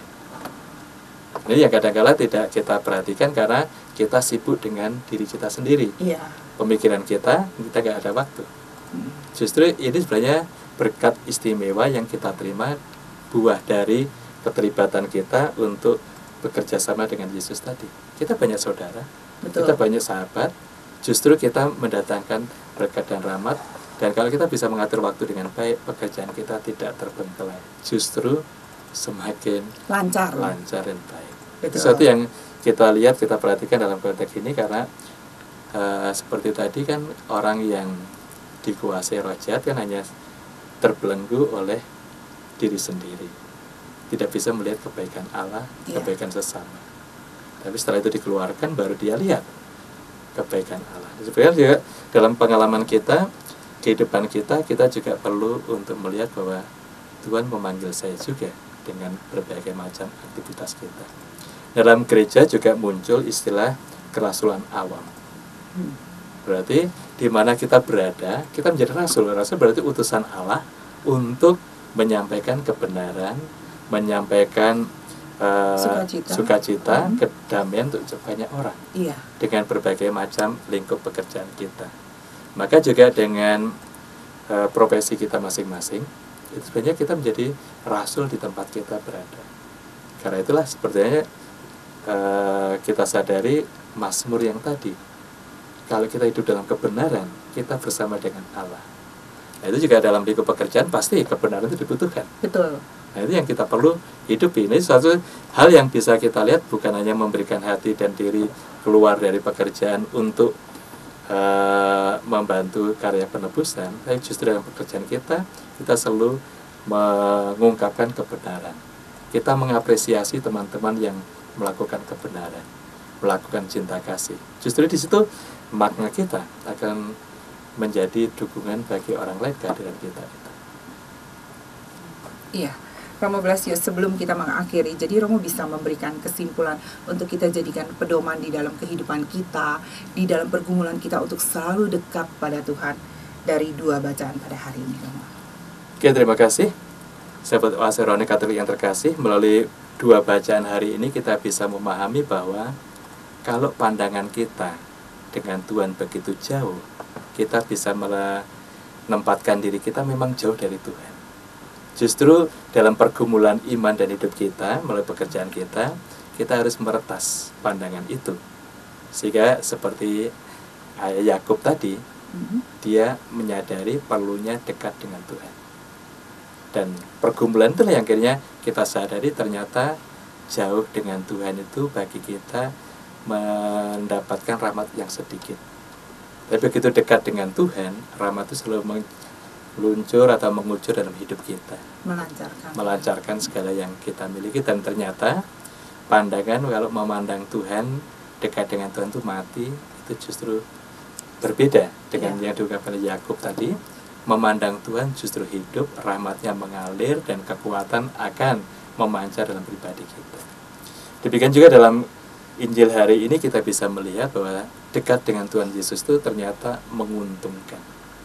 Speaker 3: Ini yang kadang-kala tidak kita perhatikan karena kita sibuk dengan diri kita sendiri.
Speaker 2: Iya.
Speaker 3: Pemikiran kita, kita nggak ada waktu.
Speaker 2: Mm.
Speaker 3: Justru ini sebenarnya berkat istimewa yang kita terima, buah dari keterlibatan kita untuk bekerja sama dengan Yesus tadi. Kita banyak saudara,
Speaker 2: Betul.
Speaker 3: kita banyak sahabat, justru kita mendatangkan berkat dan rahmat. Dan kalau kita bisa mengatur waktu dengan baik, pekerjaan kita tidak terbengkelai, justru semakin
Speaker 2: Lancar.
Speaker 3: lancar dan baik. Itu
Speaker 2: Betul.
Speaker 3: sesuatu yang kita lihat, kita perhatikan dalam konteks ini karena uh, seperti tadi kan orang yang dikuasai roh jahat kan hanya terbelenggu oleh diri sendiri, tidak bisa melihat kebaikan Allah,
Speaker 2: Iya.
Speaker 3: kebaikan sesama. Tapi setelah itu dikeluarkan, baru dia lihat kebaikan Allah. Sebenarnya juga dalam pengalaman kita, kehidupan kita, kita juga perlu untuk melihat bahwa Tuhan memanggil saya juga dengan berbagai macam aktivitas kita. Dalam gereja juga muncul istilah kerasulan awam.
Speaker 2: Hmm.
Speaker 3: Berarti di mana kita berada, kita menjadi rasul. Rasul berarti utusan Allah untuk menyampaikan kebenaran, menyampaikan uh,
Speaker 2: Sukacita.
Speaker 3: sukacita,
Speaker 2: Hmm.
Speaker 3: kedamaian untuk banyak orang
Speaker 2: Iya.
Speaker 3: dengan berbagai macam lingkup pekerjaan kita. Maka juga dengan uh, profesi kita masing-masing, itu sebenarnya kita menjadi rasul di tempat kita berada. Karena itulah sepertinya uh, kita sadari Mazmur yang tadi, kalau kita hidup dalam kebenaran, kita bersama dengan Allah. Nah, itu juga dalam lingkup pekerjaan pasti kebenaran itu dibutuhkan.
Speaker 2: Betul.
Speaker 3: Nah, itu yang kita perlu hidupi. Ini suatu hal yang bisa kita lihat, bukan hanya memberikan hati dan diri keluar dari pekerjaan untuk uh, membantu karya penebusan, tapi justru dalam pekerjaan kita, kita selalu mengungkapkan kebenaran. Kita mengapresiasi teman-teman yang melakukan kebenaran, melakukan cinta kasih. Justru di situ makna kita akan menjadi dukungan bagi orang lain kehadiran kita itu.
Speaker 2: Iya. Romo Blasius, sebelum kita mengakhiri, jadi Romo bisa memberikan kesimpulan untuk kita jadikan pedoman di dalam kehidupan kita, di dalam pergumulan kita untuk selalu dekat pada Tuhan dari dua bacaan pada hari ini, Romo.
Speaker 3: Oke, terima kasih. Sahabat Oase Rohani Katolik yang terkasih, melalui dua bacaan hari ini kita bisa memahami bahwa kalau pandangan kita dengan Tuhan begitu jauh, kita bisa menempatkan diri kita memang jauh dari Tuhan. Justru dalam pergumulan iman dan hidup kita, melalui pekerjaan kita, kita harus meretas pandangan itu. Sehingga seperti ayah Yakub tadi,
Speaker 2: Mhm.
Speaker 3: dia menyadari perlunya dekat dengan Tuhan. Dan pergumulan itulah yang akhirnya kita sadari ternyata jauh dengan Tuhan itu bagi kita mendapatkan rahmat yang sedikit. Tapi begitu dekat dengan Tuhan, rahmat itu selalu meluncur atau mengucur dalam hidup kita,
Speaker 2: Melancarkan.
Speaker 3: melancarkan segala yang kita miliki. Dan ternyata pandangan kalau memandang Tuhan, dekat dengan Tuhan itu mati, itu justru berbeda dengan
Speaker 2: Iya.
Speaker 3: yang diungkapkan oleh Yakub tadi. Memandang Tuhan justru hidup, rahmatnya mengalir, dan kekuatan akan memancar dalam pribadi kita. Demikian juga dalam Injil hari ini kita bisa melihat bahwa dekat dengan Tuhan Yesus itu ternyata menguntungkan.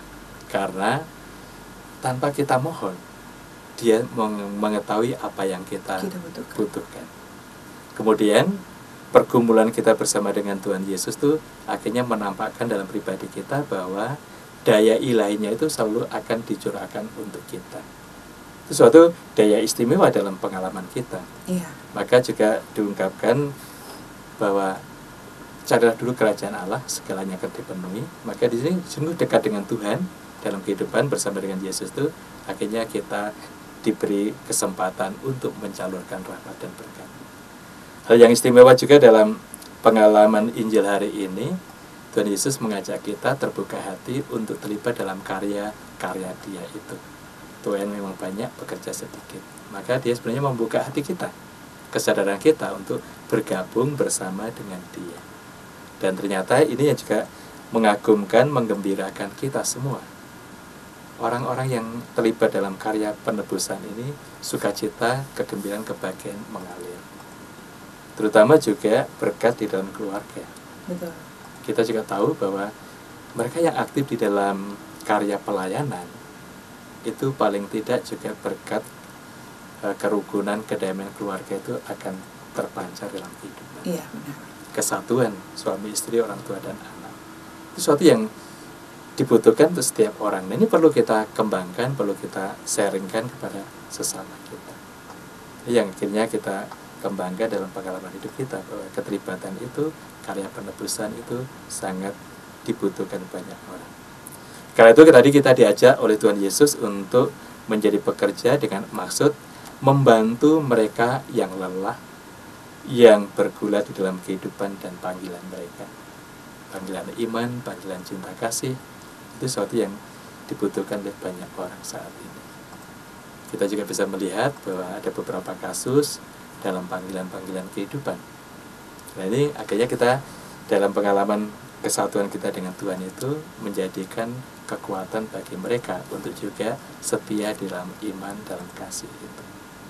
Speaker 3: Karena tanpa kita mohon, Dia mengetahui apa yang kita,
Speaker 2: Kita butuhkan.
Speaker 3: butuhkan. Kemudian pergumulan kita bersama dengan Tuhan Yesus itu akhirnya menampakkan dalam pribadi kita bahwa daya ilahinya itu selalu akan dicurahkan untuk kita. Itu suatu daya istimewa dalam pengalaman kita.
Speaker 2: Iya.
Speaker 3: Maka juga diungkapkan bahwa carilah dulu kerajaan Allah, segalanya akan dipenuhi. Maka di sini sungguh dekat dengan Tuhan dalam kehidupan bersama dengan Yesus itu akhirnya kita diberi kesempatan untuk mencalurkan rahmat dan berkat. Hal yang istimewa juga dalam pengalaman Injil hari ini, Tuhan Yesus mengajak kita terbuka hati untuk terlibat dalam karya-karya Dia itu. Tuhan memang banyak, bekerja sedikit. Maka Dia sebenarnya membuka hati kita, kesadaran kita untuk bergabung bersama dengan Dia. Dan ternyata ini yang juga mengagumkan, menggembirakan kita semua. orang-orang yang terlibat dalam karya penebusan ini sukacita, kegembiraan, kebahagiaan mengalir. Terutama juga berkat di dalam keluarga.
Speaker 2: Betul.
Speaker 3: Kita juga tahu bahwa mereka yang aktif di dalam karya pelayanan itu paling tidak juga berkat uh, kerukunan, kedamaian keluarga itu akan terpancar dalam kehidupan.
Speaker 2: Iya, benar.
Speaker 3: Kesatuan suami istri, orang tua dan anak. Itu sesuatu yang dibutuhkan untuk setiap orang. Nah, ini perlu kita kembangkan, perlu kita sharingkan kepada sesama kita. Yang akhirnya kita kembangkan dalam pengalaman hidup kita, bahwa keterlibatan itu, karya penebusan itu sangat dibutuhkan banyak orang. Karena itu tadi kita diajak oleh Tuhan Yesus untuk menjadi pekerja dengan maksud membantu mereka yang lelah, yang bergulat di dalam kehidupan dan panggilan mereka. Panggilan iman, panggilan cinta kasih, itu sesuatu yang dibutuhkan oleh banyak orang saat ini. Kita juga bisa melihat bahwa ada beberapa kasus dalam panggilan-panggilan kehidupan. Nah, ini akhirnya kita dalam pengalaman kesatuan kita dengan Tuhan itu menjadikan kekuatan bagi mereka untuk juga setia di dalam iman, dalam kasih itu.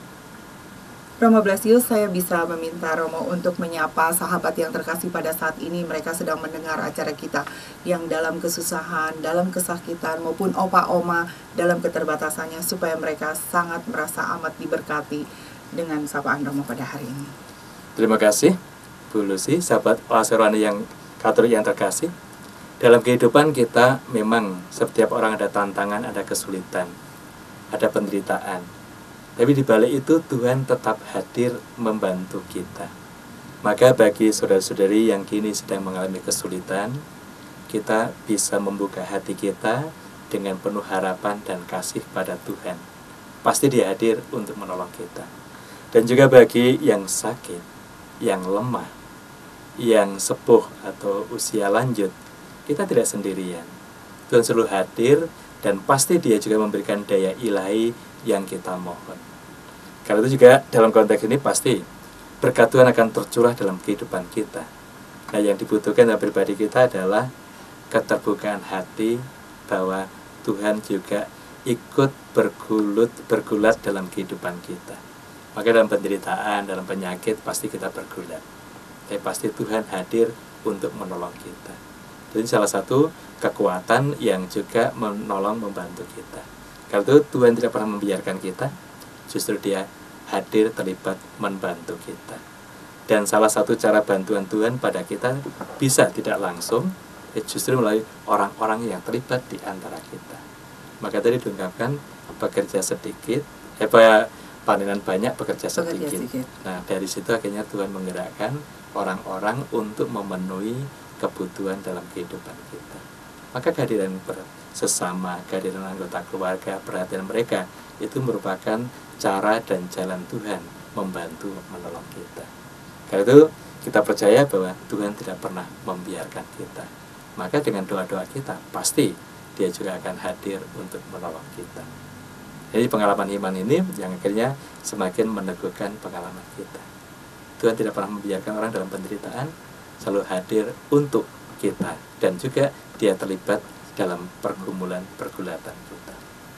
Speaker 2: Romo Blasius, saya bisa meminta Romo untuk menyapa sahabat yang terkasih pada saat ini. Mereka sedang mendengar acara kita yang dalam kesusahan, dalam kesakitan, maupun opa-oma dalam keterbatasannya, supaya mereka sangat merasa amat diberkati dengan sapaan Romo pada hari ini.
Speaker 3: Terima kasih Bu Lucy, sahabat Oase Rohani yang Katolik yang terkasih. Dalam kehidupan kita memang setiap orang ada tantangan, ada kesulitan, ada penderitaan. Tapi di balik itu Tuhan tetap hadir membantu kita. Maka bagi saudara-saudari yang kini sedang mengalami kesulitan, kita bisa membuka hati kita dengan penuh harapan dan kasih pada Tuhan. Pasti Dia hadir untuk menolong kita. Dan juga bagi yang sakit, yang lemah, yang sepuh atau usia lanjut, kita tidak sendirian. Tuhan selalu hadir dan pasti Dia juga memberikan daya ilahi yang kita mohon. Karena itu juga dalam konteks ini pasti berkat Tuhan akan tercurah dalam kehidupan kita. Nah, yang dibutuhkan dalam pribadi kita adalah keterbukaan hati bahwa Tuhan juga ikut bergulut, bergulat dalam kehidupan kita. Maka dalam penderitaan, dalam penyakit pasti kita bergulat. Tapi pasti Tuhan hadir untuk menolong kita. Jadi salah satu kekuatan yang juga menolong, membantu kita. Karena itu Tuhan tidak pernah membiarkan kita, justru Dia hadir, terlibat, membantu kita. Dan salah satu cara bantuan Tuhan pada kita bisa tidak langsung, justru melalui orang-orang yang terlibat di antara kita. Maka tadi diungkapkan, bekerja sedikit, eh, panenan banyak, bekerja sedikit. sedikit. Nah, dari situ akhirnya Tuhan menggerakkan orang-orang untuk memenuhi kebutuhan dalam kehidupan kita. Maka kehadiran sesama, kehadiran anggota keluarga, perhatian mereka, itu merupakan cara dan jalan Tuhan membantu, menolong kita. Karena itu kita percaya bahwa Tuhan tidak pernah membiarkan kita. Maka dengan doa-doa kita, pasti Dia juga akan hadir untuk menolong kita. Jadi pengalaman iman ini yang akhirnya semakin meneguhkan pengalaman kita. Tuhan tidak pernah membiarkan orang dalam penderitaan, selalu hadir untuk kita. Dan juga Dia terlibat dalam pergumulan, pergulatan kita.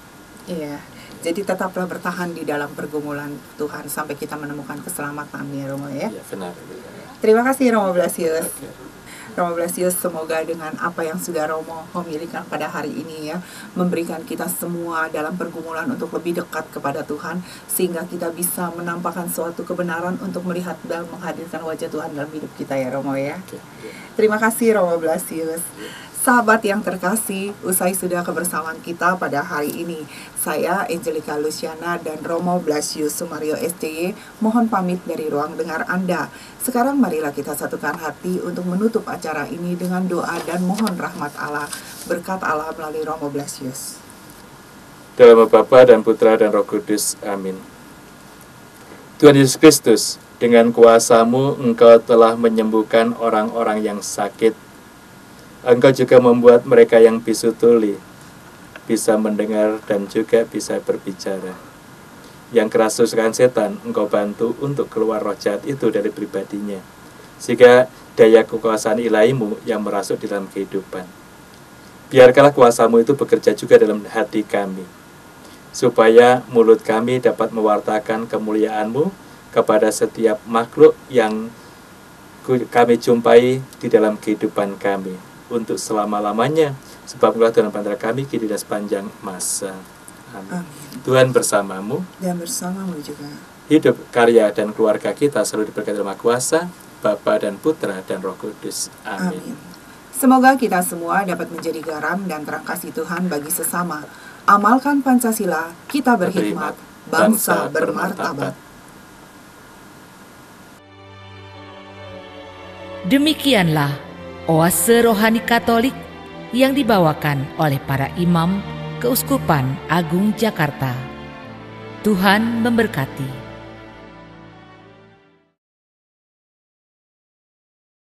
Speaker 2: Iya, jadi tetaplah bertahan di dalam pergumulan Tuhan sampai kita menemukan keselamatan ya Romo ya.
Speaker 3: Iya, benar.
Speaker 2: Terima kasih Romo Blasius.
Speaker 3: Okay.
Speaker 2: Romo Blasius, semoga dengan apa yang sudah Romo memiliki pada hari ini ya, memberikan kita semua dalam pergumulan untuk lebih dekat kepada Tuhan, sehingga kita bisa menampakkan suatu kebenaran untuk melihat dan menghadirkan wajah Tuhan dalam hidup kita ya Romo ya.
Speaker 3: Okay.
Speaker 2: Terima kasih Romo Blasius. Sahabat yang terkasih, usai sudah kebersamaan kita pada hari ini. Saya Angelica Luciana dan Romo Blasius Sumario S C Y mohon pamit dari ruang dengar Anda. Sekarang marilah kita satukan hati untuk menutup acara ini dengan doa dan mohon rahmat Allah, berkat Allah melalui Romo Blasius.
Speaker 3: Dalam nama Bapa dan Putra dan Roh Kudus. Amin. Tuhan Yesus Kristus, dengan kuasa-Mu Engkau telah menyembuhkan orang-orang yang sakit. Engkau juga membuat mereka yang bisu tuli bisa mendengar dan juga bisa berbicara. Yang kerasukan setan Engkau bantu untuk keluar roh jahat itu dari pribadinya, sehingga daya kekuasaan ilahi-Mu yang merasuk di dalam kehidupan. Biarkanlah kuasa-Mu itu bekerja juga dalam hati kami, supaya mulut kami dapat mewartakan kemuliaan-Mu kepada setiap makhluk yang kami jumpai di dalam kehidupan kami, untuk selama-lamanya, sebab Engkau Tuhan antara kami kini dan sepanjang masa. Amin. Amin. Tuhan bersamamu,
Speaker 2: dan bersamamu juga.
Speaker 3: Hidup, karya, dan keluarga kita selalu diberkati dalam kuasa Bapa dan Putra dan Roh Kudus. Amin.
Speaker 2: Amin. Semoga kita semua dapat menjadi garam dan terang kasih Tuhan bagi sesama. Amalkan Pancasila, kita berhikmat, bangsa bermartabat.
Speaker 1: Demikianlah oase rohani Katolik yang dibawakan oleh para imam Keuskupan Agung Jakarta. Tuhan memberkati.